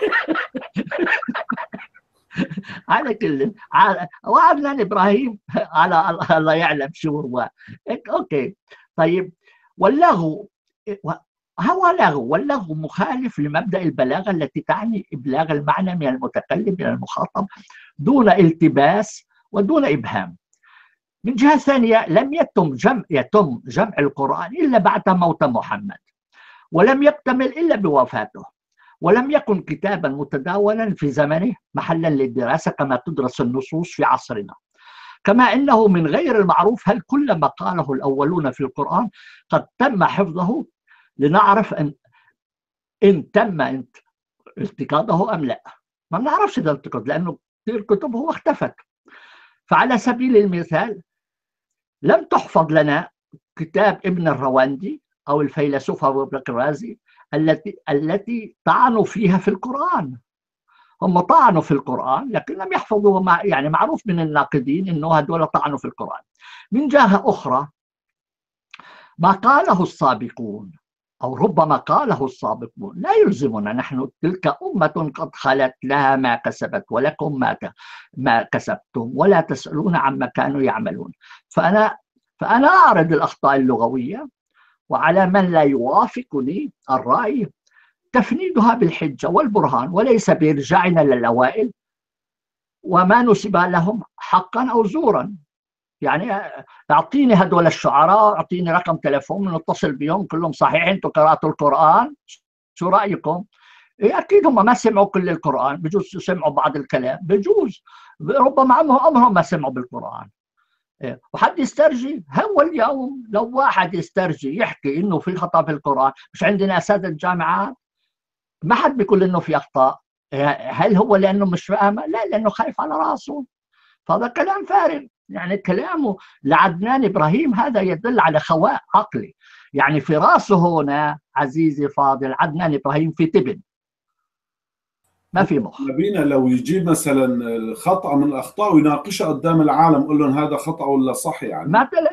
على كل وعدنان ابراهيم على الله يعلم شو هو. اوكي طيب. واللغو هو لغو، واللغو مخالف لمبدأ البلاغة التي تعني إبلاغ المعنى من المتكلم إلى المخاطب دون التباس ودون إبهام. من جهة ثانية لم يتم جمع القرآن إلا بعد موت محمد، ولم يكتمل إلا بوفاته، ولم يكن كتابا متداولا في زمنه محلا للدراسة كما تدرس النصوص في عصرنا. كما إنه من غير المعروف هل كل ما قاله الأولون في القرآن قد تم حفظه لنعرف إن تم التقاطه أم لا. ما نعرفش إذا التقط لأنه كثير كتبه اختفت. فعلى سبيل المثال لم تحفظ لنا كتاب ابن الرواندي أو الفيلسوف أبو بكر الرازي التي طعنوا فيها في القرآن. هم طعنوا في القرآن لكن لم يحفظوه. يعني معروف من الناقدين أنه هذول طعنوا في القرآن. من جهة أخرى ما قاله السابقون أو ربما قاله السابقون لا يلزمنا نحن. تلك أمة قد خلت لها ما كسبت ولكم ما كسبتم ولا تسألون عما كانوا يعملون. فأنا أعرض الأخطاء اللغوية، وعلى من لا يوافقني الرأي تفنيدها بالحجة والبرهان وليس بإرجاعنا للأوائل وما نسب لهم حقا أو زورا. يعني اعطيني هدول الشعراء، اعطيني رقم تليفون نتصل بهم كلهم صحيح انتم قراتوا القرآن شو رأيكم؟ إيه اكيد هم ما سمعوا كل القرآن، بجوز سمعوا بعض الكلام، بجوز ربما عمرهم ما سمعوا بالقرآن. إيه؟ وحد يسترجي. هو اليوم لو واحد يسترجي يحكي انه في خطأ في القرآن، مش عندنا اساتذة جامعات ما حد بيقول انه في اخطاء. هل هو لانه مش فاهم؟ لا، لانه خايف على راسه. فهذا كلام فارغ. يعني كلامه لعدنان إبراهيم هذا يدل على خواء عقلي. يعني في راسه هنا عزيزي فاضل عدنان إبراهيم في تبن، ما في مخ. نبينا لو يجيب مثلا خطأ من الأخطاء ويناقشه قدام العالم يقول لهم هذا خطأ ولا صح. يعني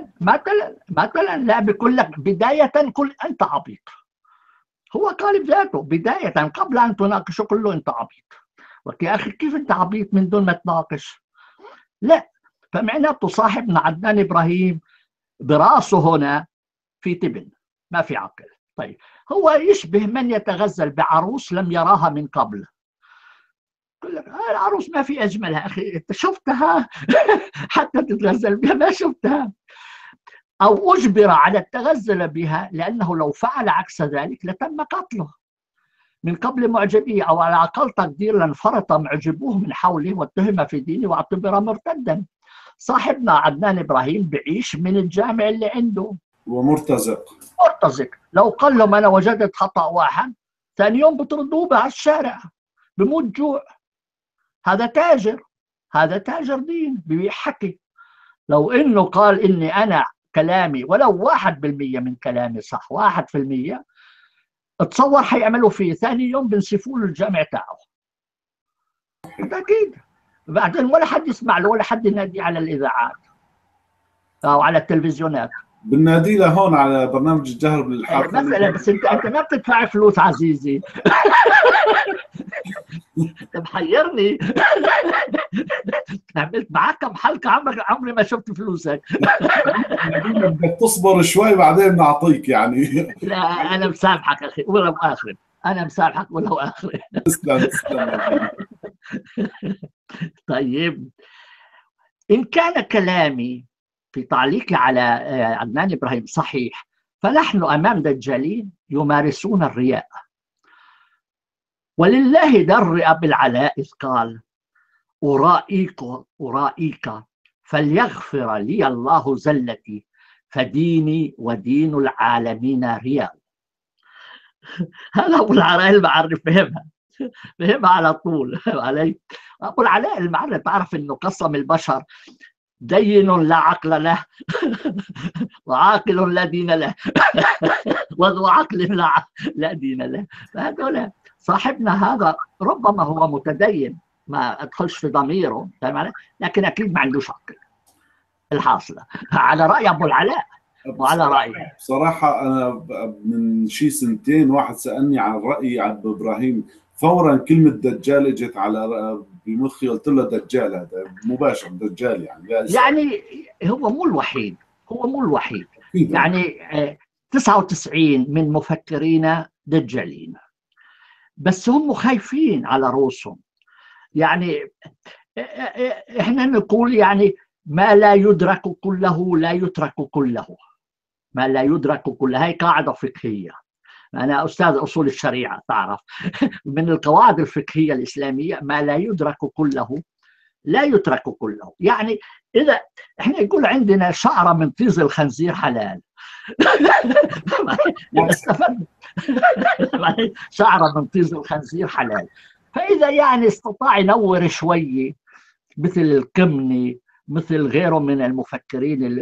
مثلا لا، بيقول لك بداية قل أنت عبيط. هو قال بذاته بداية قبل أن تناقشه قل له أنت عبيط. يا أخي كيف أنت عبيط من دون ما تناقش؟ لا. فمعناته صاحبنا عدنان إبراهيم براسه هنا في تبن، ما في عقل. طيب هو يشبه من يتغزل بعروس لم يراها من قبل. يقول لك العروس ما في أجملها. أخي أنت شفتها حتى تتغزل بها؟ ما شفتها. أو أجبر على التغزل بها لأنه لو فعل عكس ذلك لتم قتله من قبل معجبيه، أو على أقل تقدير لانفرط معجبوه من حوله واتهم في دينه واعتبر مرتدا. صاحبنا عدنان إبراهيم بعيش من الجامع اللي عنده ومرتزق. لو قال لهم أنا وجدت خطأ واحد ثاني يوم بتردوه على الشارع بموت جوع. هذا تاجر دين بيحكي. لو إنه قال إني أنا كلامي ولو 1% من كلامي صح، 1%، اتصور حيعملوا فيه ثاني يوم بنسفوا له الجامع تاعه. هذا أكيد. بعدين ولا حد يسمع له ولا حد ينادي على الإذاعات أو على التلفزيونات. بالنادي له هون على برنامج الجهر بالإلحاد مثلا. بس انت ما بتدفع فلوس عزيزي. انت محيرني. عملت معك كم حلقه عمري ما شفت فلوسك. بدك تصبر شوي بعدين نعطيك يعني. لا انا مسامحك اخي ولو اخر. انا مسامحك ولو اخر. تسلم. طيب ان كان كلامي في تعليقي على عدنان إبراهيم صحيح، فنحن أمام دجالين يمارسون الرياء ولله در أبي العلاء إذ قال أرائيك فليغفر لي الله زلتي فديني ودين العالمين رياء. هذا أبو العلاء المعري فهمها على طول علي. أبو العلاء المعري تعرف أنه قسم البشر دين لا عقل له وعاقل لا دين له وذو عقل لا دين له. فهذول صاحبنا هذا ربما هو متدين، ما أدخلش في ضميره، لكن أكيد ما عندوش عقل. الحاصلة على رأي أبو العلاء وعلى رأيي. بصراحة أنا من شي سنتين واحد سألني عن رأيي عن إبراهيم، فورا كلمة دجال اجت على بمخي، قلت له دجال، هذا مباشر دجال يعني هو مو الوحيد، يعني 99 من مفكرين دجالين، بس هم خايفين على رؤوسهم. يعني احنا نقول يعني ما لا يدرك كله لا يترك كله، ما لا يدرك كله، هي قاعدة فقهية. أنا أستاذ أصول الشريعة تعرف من القواعد الفقهية الإسلامية ما لا يدرك كله لا يترك كله. يعني إذا إحنا يقول عندنا شعرة من طيز الخنزير حلال استفدنا شعرة من طيز الخنزير حلال. فإذا يعني استطاع ينور شوية مثل القمني، مثل غيره من المفكرين،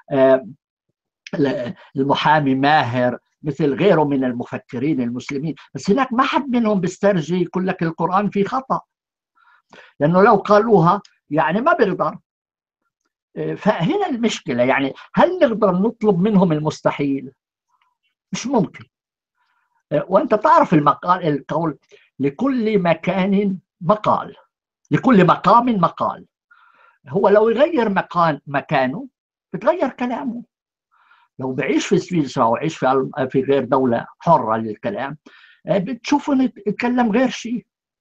المحامي ماهر، مثل غيره من المفكرين المسلمين، بس هناك ما حد منهم بيسترجي يقول لك القرآن فيه خطأ، لأنه لو قالوها يعني ما بيقدر. فهنا المشكلة، يعني هل نقدر نطلب منهم المستحيل؟ مش ممكن. وأنت تعرف القول لكل مكان مقال، لكل مقام مقال. هو لو يغير مكانه بتغير كلامه. لو بعيش في سويسرا او عيش في غير دوله حره للكلام، بتشوفه يتكلم غير شيء،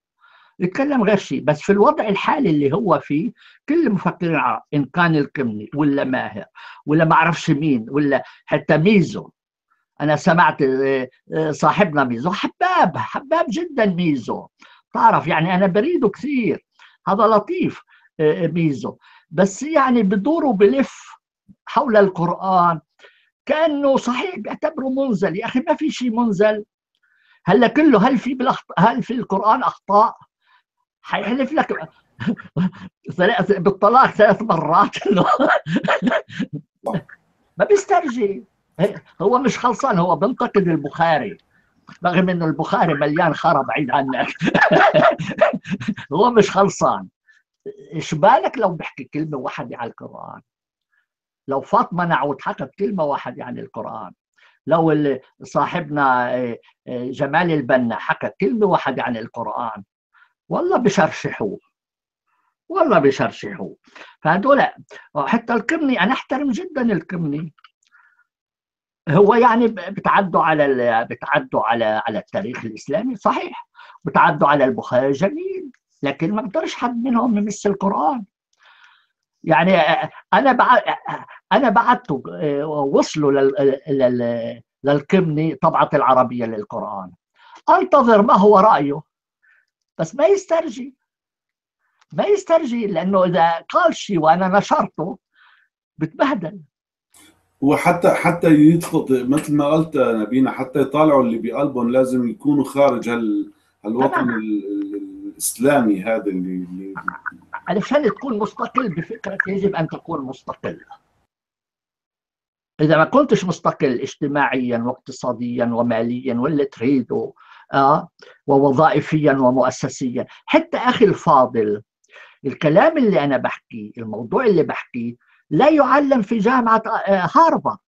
بس في الوضع الحالي اللي هو فيه كل المفكرين ان كان القمني ولا ماهر ولا ما اعرفش مين ولا حتى ميزو. انا سمعت صاحبنا ميزو حباب جدا ميزو، تعرف يعني انا بريده كثير، هذا لطيف ميزو، بس يعني بدور وبلف حول القرآن كأنه صحيح بيعتبره منزل. يا أخي ما في شيء منزل. هلا كله هل في القرآن أخطاء؟ حيحلف لك بالطلاق 3 مرات ما بيسترجي. هو مش خلصان، هو بنتقد البخاري رغم انه البخاري مليان خرا بعيد عنك هو مش خلصان. ايش بالك لو بحكي كلمة واحدة على القرآن؟ لو فاطمة نعود حكت كلمة واحدة عن القرآن، لو صاحبنا جمال البنا حكى كلمة واحدة عن القرآن، والله بشرشحوه. فهدول حتى القمني أنا أحترم جدا القمني، هو يعني بتعدوا على التاريخ الإسلامي صحيح، بتعدوا على البخاري جميل، لكن ما بقدرش حد منهم يمس القرآن. يعني أنا بعت وصلوا للقمني طبعة العربية للقرآن، انتظر ما هو رأيه، بس ما يسترجي لأنه إذا قال شيء وأنا نشرته بتبهدل. وحتى يدخل مثل ما قلت نبينا، حتى يطالعوا اللي بقلبهم لازم يكونوا خارج هالوطن الإسلامي هذا اللي علشان تكون مستقل بفكرك يجب أن تكون مستقل. إذا ما كنتش مستقل اجتماعيا واقتصاديا وماليا ولا تريده ووظائفيا ومؤسسيا. حتى أخي الفاضل، الكلام اللي أنا بحكيه، الموضوع اللي بحكيه لا يعلم في جامعة هارفارد،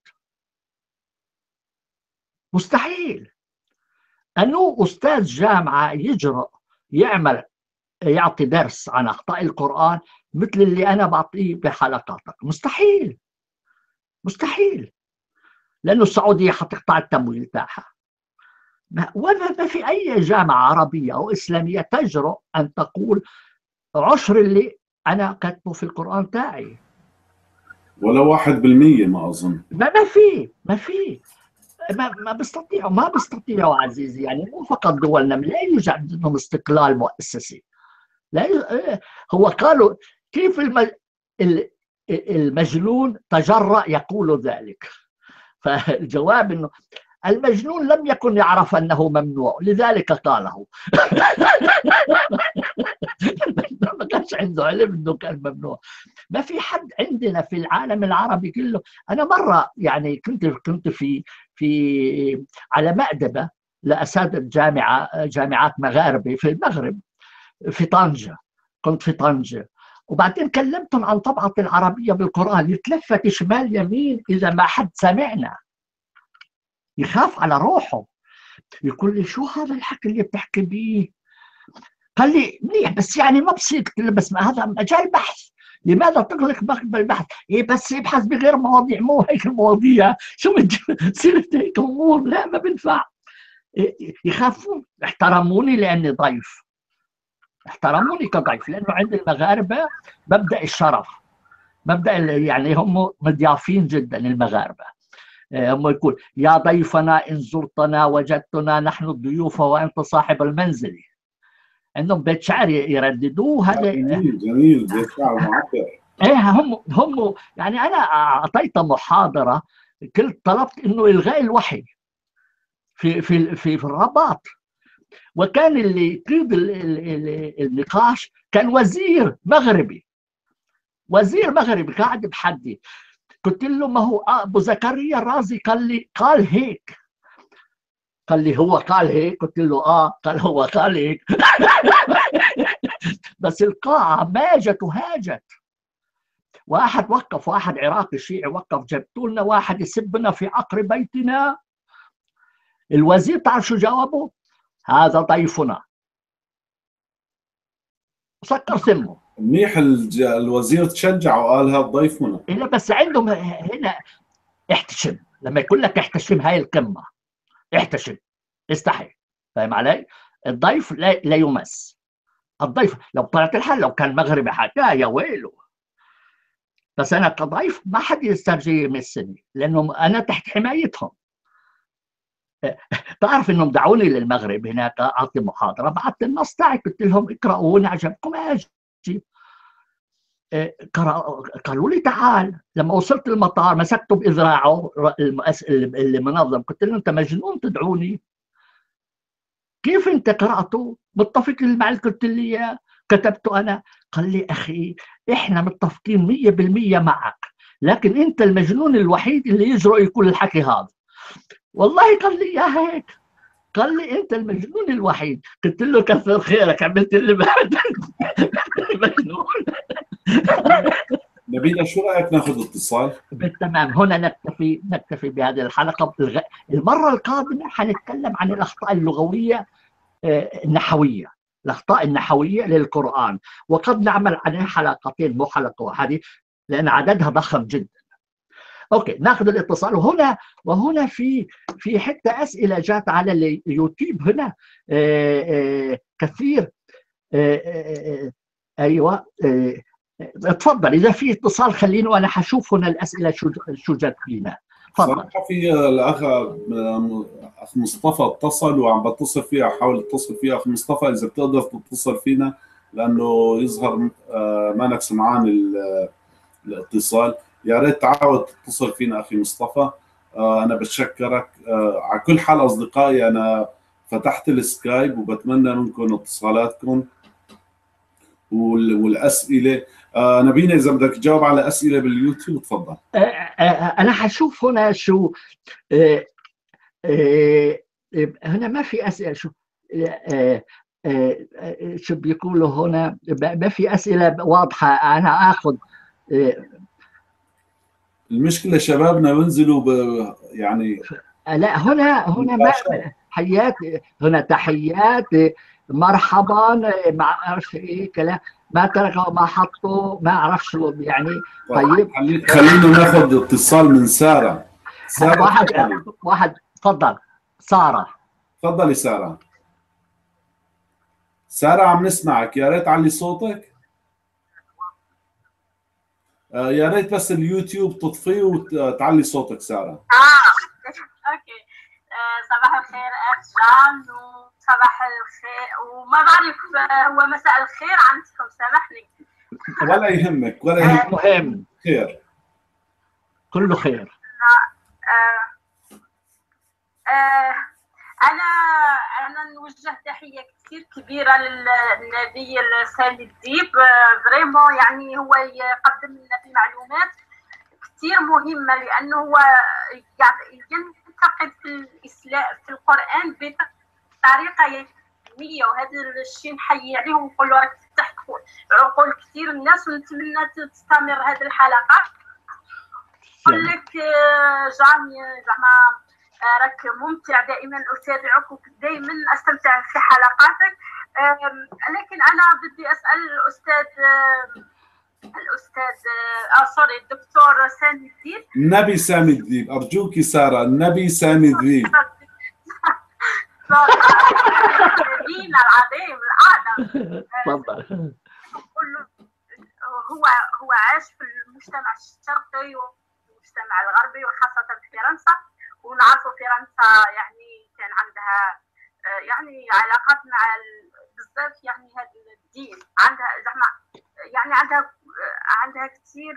مستحيل أنه أستاذ جامعة يجرؤ يعطي درس عن أخطاء القرآن مثل اللي أنا بعطيه بحلقاتك. مستحيل، لأنه السعودية حتقطع التمويل تاعها. وما في أي جامعة عربية أو إسلامية تجرؤ أن تقول عشر اللي أنا كاتبه في القرآن تاعي، ولا 1%. ما أظن ما في. ما بيستطيعوا عزيزي، يعني مو فقط دولنا، لا يوجد عندهم استقلال مؤسسي. لا هو قالوا كيف المجنون تجرأ يقول ذلك؟ فالجواب انه المجنون لم يكن يعرف انه ممنوع لذلك قاله. ما كانش عنده علم انه كان ممنوع. ما في حد عندنا في العالم العربي كله. انا مره يعني كنت في على مأدبه لاساتذه جامعات مغاربه في المغرب، في طنجه. كنت في طنجه، وبعدين كلمتهم عن طبعة العربية بالقرآن، يتلفت شمال يمين إذا ما حد سمعنا، يخاف على روحه، يقول لي شو هذا الحكي اللي بتحكي بيه؟ قال لي منيح بس يعني ما بصير. قلت له بس ما هذا مجال بحث، لماذا تغلق باب البحث؟ إيه بس يبحث بغير مواضيع، مو هيك المواضيع، شو صرت هيك أمور، لا ما بنفع. يخافون. احترموني لأني ضيف، احترموني كضيف، لأنه عند المغاربة مبدأ الشرف، مبدأ يعني هم مضيافين جدا المغاربة. هم يقول يا ضيفنا إن زرتنا وجدتنا نحن الضيوف وأنت صاحب المنزل. عندهم بيت شعر يرددوه هذا. جميل جميل، بيت شعر معبر. ايه هم يعني انا اعطيت محاضره، كنت طلبت انه الغاء الوحي في الرباط، وكان اللي يقيد النقاش كان وزير مغربي، وزير مغربي قاعد بحدي. قلت له ما هو ابو زكريا الرازي قال هيك. قال لي هو قال هيك؟ قلت له قال هو قال هيك. بس القاعه ماجت وهاجت. واحد وقف، واحد عراقي شيعي وقف، جبتوا لنا واحد يسبنا في عقر بيتنا. الوزير تعرف شو جاوبه؟ هذا ضيفنا. سكر سمه. منيح، الوزير تشجع وقال هذا ضيفنا. هنا بس عندهم هنا احتشم، لما يقول لك احتشم، هاي القمه، احتشم، استحي. فاهم علي؟ الضيف لا يمس. الضيف لو طلعت الحال لو كان مغربي حتى يا ويله، بس انا كضيف ما حد يسترجي يمسني لانه انا تحت حمايتهم. تعرف انهم دعوني للمغرب هناك اعطي محاضره، بعثت النص تاعي قلت لهم اقرأوا وان عجبكم اجي. قالوا لي تعال. لما وصلت المطار مسكته باذراعه اللي منظم، قلت له انت مجنون تدعوني؟ كيف انت قرأته؟ متفق مع اللي قلت لي اياه، كتبته انا. قال لي اخي احنا متفقين 100% معك، لكن انت المجنون الوحيد اللي يجرؤ يقول الحكي هذا. والله قال لي اياها هيك، قال لي انت المجنون الوحيد. قلت له كثر خيرك، عملت اللي بعد. مجنون. نبينا شو رايك ناخذ اتصال؟ بالتمام. هنا نكتفي بهذه الحلقه. المره القادمه حنتكلم عن الاخطاء اللغويه النحويه، الاخطاء النحويه للقران، وقد نعمل عليها حلقتين مو حلقه واحده لان عددها ضخم جدا. اوكي ناخذ الاتصال. وهنا في حتى اسئله جات على اليوتيوب هنا كثير. ايوه تفضل اذا في اتصال خليني وانا حشوف هنا الاسئله شو جات فينا. تفضل. صراحه في الاخ مصطفى اتصل وعم بتصل فيها، حاول اتصل فيها اخ مصطفى اذا بتقدر تتصل فينا لانه يظهر مانك سمعان الاتصال. يا ريت تعاود تتصل فينا اخي مصطفى. انا بتشكرك. على كل حال اصدقائي انا فتحت السكايب وبتمنى منكم اتصالاتكم والاسئله. نبينا اذا بدك تجاوب على اسئله باليوتيوب تفضل. انا حشوف هنا شو هنا ما في اسئله. شو بيقولوا هنا؟ ما في اسئله واضحه. انا اخذ المشكله شبابنا بينزلوا يعني لا هنا ما حيات، هنا تحيات مرحبا ما اعرفش ايه كلام، ما تركوا ما حطوا ما اعرف شو يعني. طيب خلينا ناخذ اتصال من ساره. واحد تفضل. ساره تفضلي ساره. ساره عم نسمعك، يا ريت علي صوتك. يا ريت بس اليوتيوب تطفيه وتعلي صوتك ساره. اوكي صباح الخير اخ جان، وصباح الخير وما بعرف هو مساء الخير عندكم، سامحني. ولا يهمك ولا يهمك. مهم. خير، كله خير. أنا نوجه تحية كثير كبيرة للنبي سامي الديب. فريمون يعني هو يقدم لنا في معلومات كثير مهمة، لأنه هو ينتقد في الإسلام في القرآن بطريقة يومية، وهذا الشيء نحيي عليه ونقول له راك فتحت عقول كثير الناس، ونتمنى تستمر هذه الحلقة. نقول لك جان زعما راك ممتع، دائما اتابعك ودائما استمتع في حلقاتك. لكن انا بدي اسال الدكتور سامي الديب. النبي سامي الديب، ارجوك ساره، النبي سامي الديب. الدين العظيم الاعظم. تفضل. هو عاش في المجتمع الشرقي والمجتمع الغربي وخاصه في فرنسا، ونعرفوا فرنسا يعني كان عندها يعني علاقات مع بزاف يعني هذا الدين، عندها زعما يعني عندها كثير،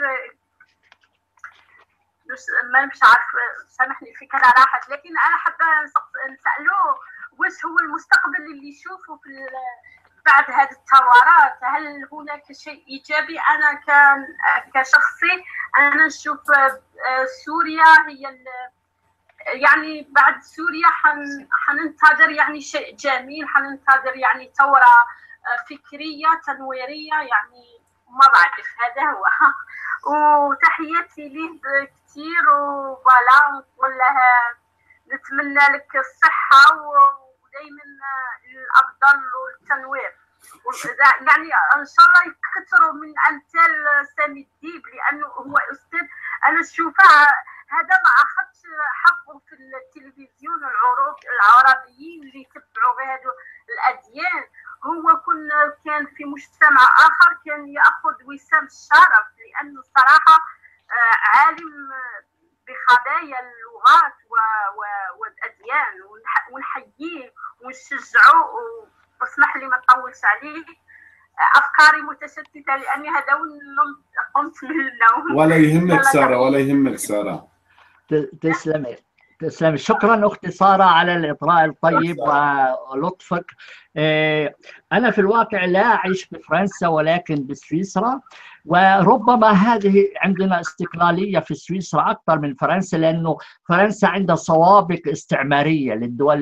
ما مش عارف سامحني الفكره راحت. لكن انا حابه نساله واش هو المستقبل اللي يشوفه في بعد هذه الثورات؟ هل هناك شيء ايجابي؟ انا كشخصي انا نشوف سوريا هي يعني بعد سوريا حننتظر يعني شيء جميل، حننتظر يعني ثورة فكرية تنويرية، يعني ما بعرف هذا هو. وتحياتي ليه كثير، وفوالا نقول لها نتمنى لك الصحة ودائما الأفضل والتنوير، يعني إن شاء الله يكثروا من أمثال سامي الديب، لأنه هو أستاذ. أنا نشوفها هذا ما أخذش حقه في التلفزيون العربيين اللي يتبعوا بهذو الأديان. هو كان في مجتمع آخر كان يأخذ وسام الشرف، لأنه الصراحة عالم بقضايا اللغات والأديان، ونحييه ونشجعه. واسمح لي ما نطولش عليه، أفكاري متشتتة لأني هذا قمت من النوم. ولا يهمك سارة، ولا يهمك سارة. تسلمي تسلمي. شكرا اختي ساره على الاطراء الطيب ولطفك. انا في الواقع لا اعيش بفرنسا ولكن بسويسرا، وربما هذه عندنا استقلاليه في سويسرا اكثر من فرنسا، لانه فرنسا عندها سوابق استعماريه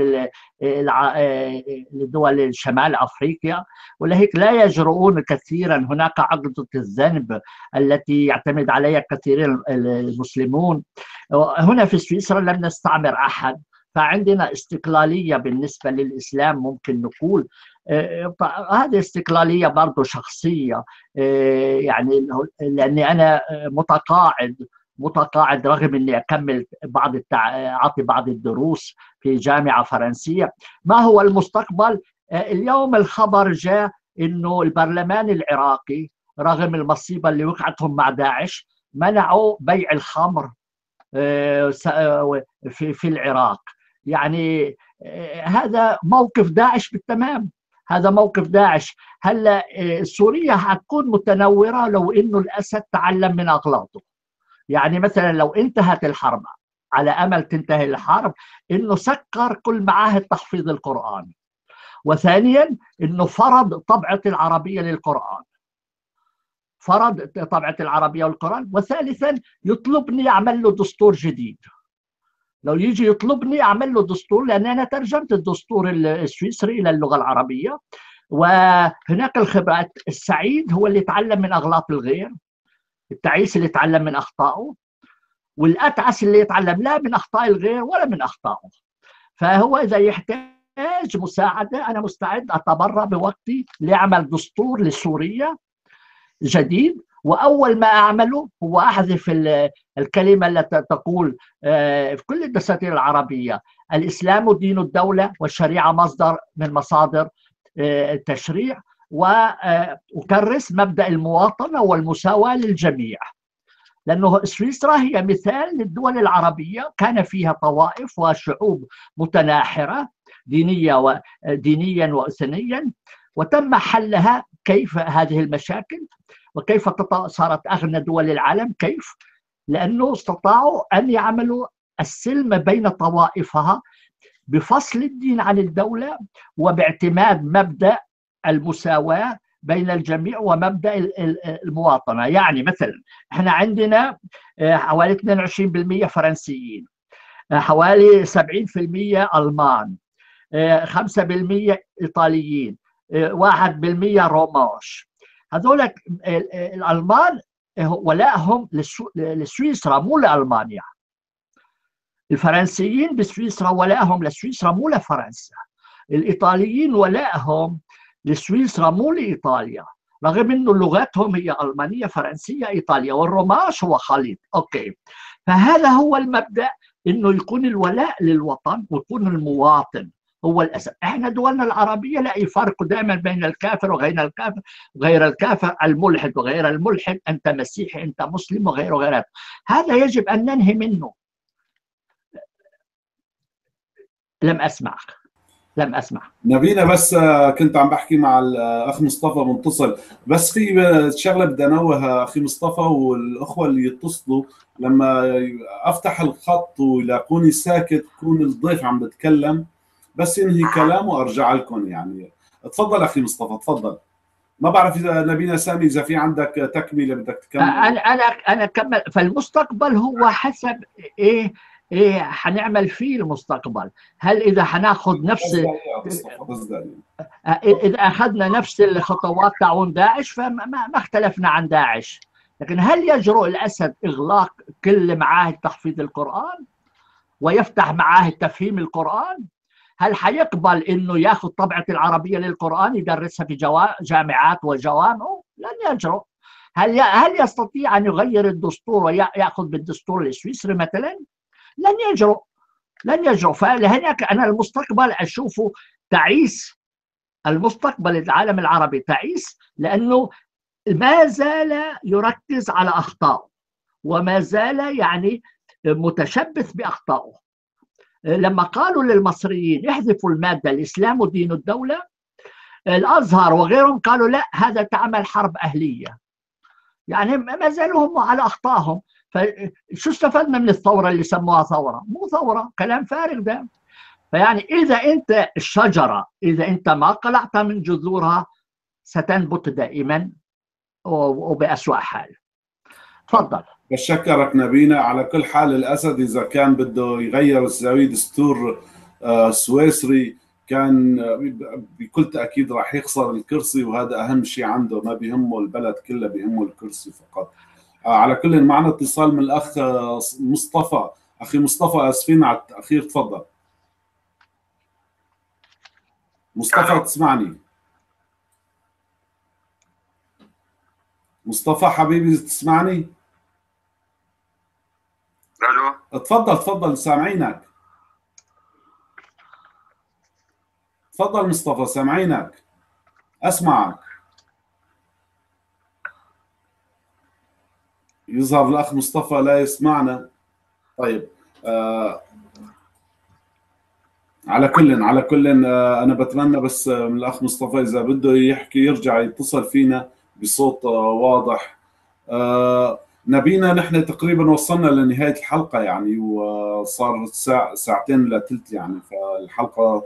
لدول شمال افريقيا، ولهيك لا يجرؤون كثيرا. هناك عقدة الذنب التي يعتمد عليها كثير المسلمون. هنا في سويسرا لم نستعمر أحد، فعندنا استقلالية بالنسبة للإسلام ممكن نقول. هذه استقلالية برضو شخصية، يعني لأني أنا متقاعد رغم أني أكمل أعطي بعض الدروس في جامعة فرنسية. ما هو المستقبل؟ اليوم الخبر جاء أنه البرلمان العراقي رغم المصيبة اللي وقعتهم مع داعش منعوا بيع الخمر في العراق. يعني هذا موقف داعش بالتمام، هذا موقف داعش. هلا سوريا حتكون متنورة لو إنه الأسد تعلم من أغلاطه. يعني مثلا لو انتهت الحرب، على أمل تنتهي الحرب، إنه سكر كل معاهد تحفيظ القرآن، وثانيا إنه فرض طبعة العربية للقرآن، فرض طبعة العربية والقرآن، وثالثا يطلبني أعمل له دستور جديد. لو يجي يطلبني أعمل له دستور، لأن أنا ترجمت الدستور السويسري إلى اللغة العربية. وهناك الخبرات. السعيد هو اللي يتعلم من أغلاط الغير، التعيس اللي يتعلم من أخطائه، والأتعس اللي يتعلم لا من أخطاء الغير ولا من أخطائه. فهو إذا يحتاج مساعدة أنا مستعد أتبرع بوقتي لأعمل دستور لسوريا جديد. وأول ما أعمله هو أحذف الكلمة التي تقول في كل الدساتير العربية: الإسلام دين الدولة والشريعة مصدر من مصادر التشريع، وأكرس مبدأ المواطنة والمساواة للجميع. لأنه سويسرا هي مثال للدول العربية كان فيها طوائف وشعوب متناحرة دينيا وأثنيا، وتم حلها. كيف هذه المشاكل وكيف صارت أغنى دول العالم؟ كيف؟ لأنه استطاعوا أن يعملوا السلم بين طوائفها بفصل الدين عن الدولة، وباعتماد مبدأ المساواة بين الجميع ومبدأ المواطنة. يعني مثلا احنا عندنا حوالي 22% فرنسيين، حوالي 70% ألمان، 5% إيطاليين، 1% رومانش. هذول الألمان ولائهم لسويسرا مو لألمانيا. الفرنسيين بسويسرا ولائهم لسويسرا مو لفرنسا. الإيطاليين ولائهم لسويسرا مو لإيطاليا، رغم أنه لغتهم هي ألمانية فرنسية إيطالية، والرومانش هو خليط. أوكي، فهذا هو المبدأ، أنه يكون الولاء للوطن ويكون المواطن هو الأساس. احنا دولنا العربية لا يفرق دائما بين الكافر وغير الكافر، وغير الكافر الملحد وغير الملحد، أنت مسيحي أنت مسلم وغيره غيره. هذا يجب أن ننهي منه. لم أسمع نبينا، بس كنت عم بحكي مع الأخ مصطفى منتصل، بس في شغلة بدي أنوه أخي مصطفى والأخوة اللي يتصلوا، لما أفتح الخط ويلاقوني ساكت كون الضيف عم بتكلم، بس ينهي كلامه أرجع لكم. يعني تفضل أخي مصطفى، تفضل. ما بعرف إذا نبينا سامي إذا في عندك تكملة بدك تكمل. أنا كمل. فالمستقبل هو حسب إيه حنعمل فيه المستقبل. هل إذا حناخذ نفس إذا أخذنا نفس الخطوات تاعون داعش فما اختلفنا عن داعش، لكن هل يجرؤ الأسد إغلاق كل معاهد تحفيظ القرآن ويفتح معاهد تفهيم القرآن؟ هل حيقبل إنه ياخذ طبعة العربية للقرآن يدرسها في جامعات وجوامع؟ لن يجرؤ. هل يستطيع أن يغير الدستور ويأخذ بالدستور السويسري مثلا؟ لن يجرؤ. فلهناك أنا المستقبل أشوفه تعيس. المستقبل العالم العربي تعيس، لأنه ما زال يركز على أخطائه وما زال يعني متشبث بأخطائه. لما قالوا للمصريين احذفوا المادة الإسلام دين الدولة، الأزهر وغيرهم قالوا لا، هذا تعمل حرب أهلية. يعني ما زالوا هم على أخطائهم. فشو استفدنا من الثورة اللي سموها ثورة؟ مو ثورة، كلام فارغ ده. فيعني إذا أنت الشجرة إذا أنت ما قلعتها من جذورها ستنبت دائما وبأسوأ حال. تفضل. بشكرك نبينا. على كل حال الأسد إذا كان بده يغير يسوي دستور سويسري كان بكل تأكيد راح يخسر الكرسي، وهذا أهم شيء عنده، ما بيهمه البلد كله، بيهمه الكرسي فقط. على كل معنا اتصال من الأخ مصطفى. أخي مصطفى آسفين على التأخير، تفضل. مصطفى تسمعني؟ مصطفى حبيبي تسمعني؟ الو، تفضل سامعينك. تفضل مصطفى سامعينك، اسمعك. يظهر الاخ مصطفى لا يسمعنا. طيب على كل انا بتمنى بس من الاخ مصطفى اذا بده يحكي يرجع يتصل فينا بصوت واضح. نبينا نحن تقريبا وصلنا لنهاية الحلقة يعني، وصار ساعتين إلى ثلث يعني، فالحلقة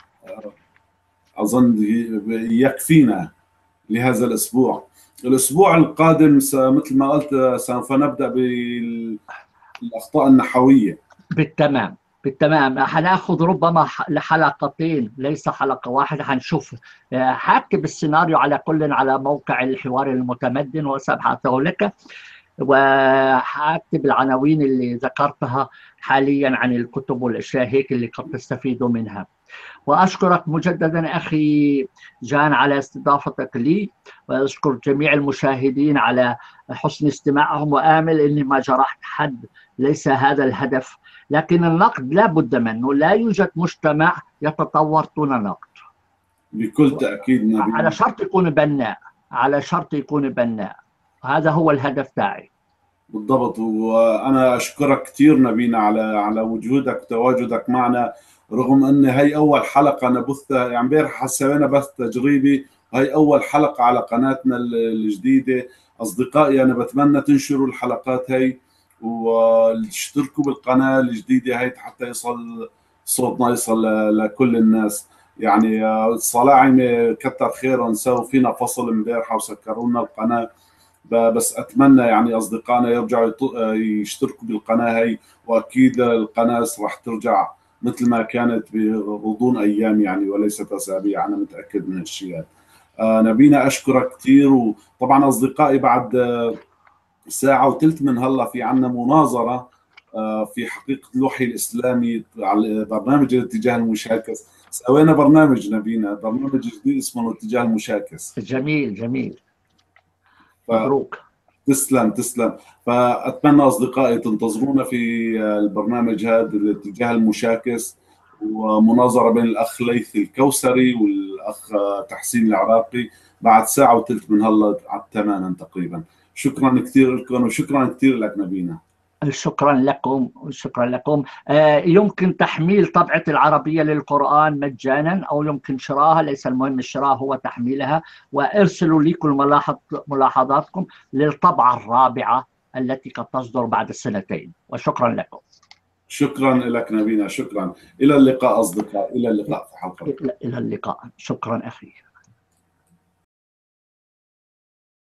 أظن يكفينا لهذا الأسبوع. الأسبوع القادم مثل ما قلت سوف نبدأ بالأخطاء النحوية. بالتمام حناخذ ربما لحلقتين ليس حلقة واحدة. حنشوف، حاكتب السيناريو على كل على موقع الحوار المتمدن وسأبعثه لك، وحاكتب العناوين اللي ذكرتها حاليا عن الكتب والاشياء هيك اللي قد تستفيدوا منها. واشكرك مجددا اخي جان على استضافتك لي، واشكر جميع المشاهدين على حسن استماعهم، وامل اني ما جرحت حد، ليس هذا الهدف، لكن النقد لا بد منه. لا يوجد مجتمع يتطور دون نقد بكل تاكيد على شرط يكون بناء، هذا هو الهدف تاعي. بالضبط. وانا اشكرك كثير نبينا على وجودك وتواجدك معنا، رغم ان هي اول حلقه نبثها، يعني امبارح سوينا بث تجريبي، هي اول حلقه على قناتنا الجديده. اصدقائي انا بتمنى تنشروا الحلقات هي وتشتركوا بالقناه الجديده هي حتى يصل صوتنا، يصل لكل الناس. يعني الصلاعمه كتر خيرهم سووا فينا فصل امبارح وسكروا لنا القناه. بس اتمنى يعني اصدقائنا يرجعوا يشتركوا بالقناه هي، واكيد القناه راح ترجع مثل ما كانت بغضون ايام يعني وليست اسابيع، انا متاكد من هالشيء هذا. نبينا اشكرك كثير. وطبعا اصدقائي بعد ساعه وثلث من هلا في عندنا مناظره في حقيقه الوحي الاسلامي على برنامج الاتجاه المشاكس. سوينا برنامج نبينا، برنامج جديد اسمه الاتجاه المشاكس. جميل جميل، مبروك. تسلم تسلم. فأتمنى أصدقائي تنتظرونا في البرنامج هذا الاتجاه المشاكس، ومناظرة بين الأخ ليثي الكوثري والأخ تحسين العراقي بعد ساعة وثلث من هلا على الثمانية تقريبا. شكرا كثير لكم وشكرا كثير لك نبينا. شكرا لكم، شكرا لكم. يمكن تحميل طبعة العربية للقرآن مجانا، أو يمكن شراها، ليس المهم الشراء هو تحميلها. وارسلوا لي كل ملاحظاتكم للطبعة الرابعة التي قد تصدر بعد السنتين. وشكرا لكم. شكرا لك نبينا، شكرا. إلى اللقاء أصدقاء، إلى اللقاء في حلقة. إلى اللقاء. شكرا أخي.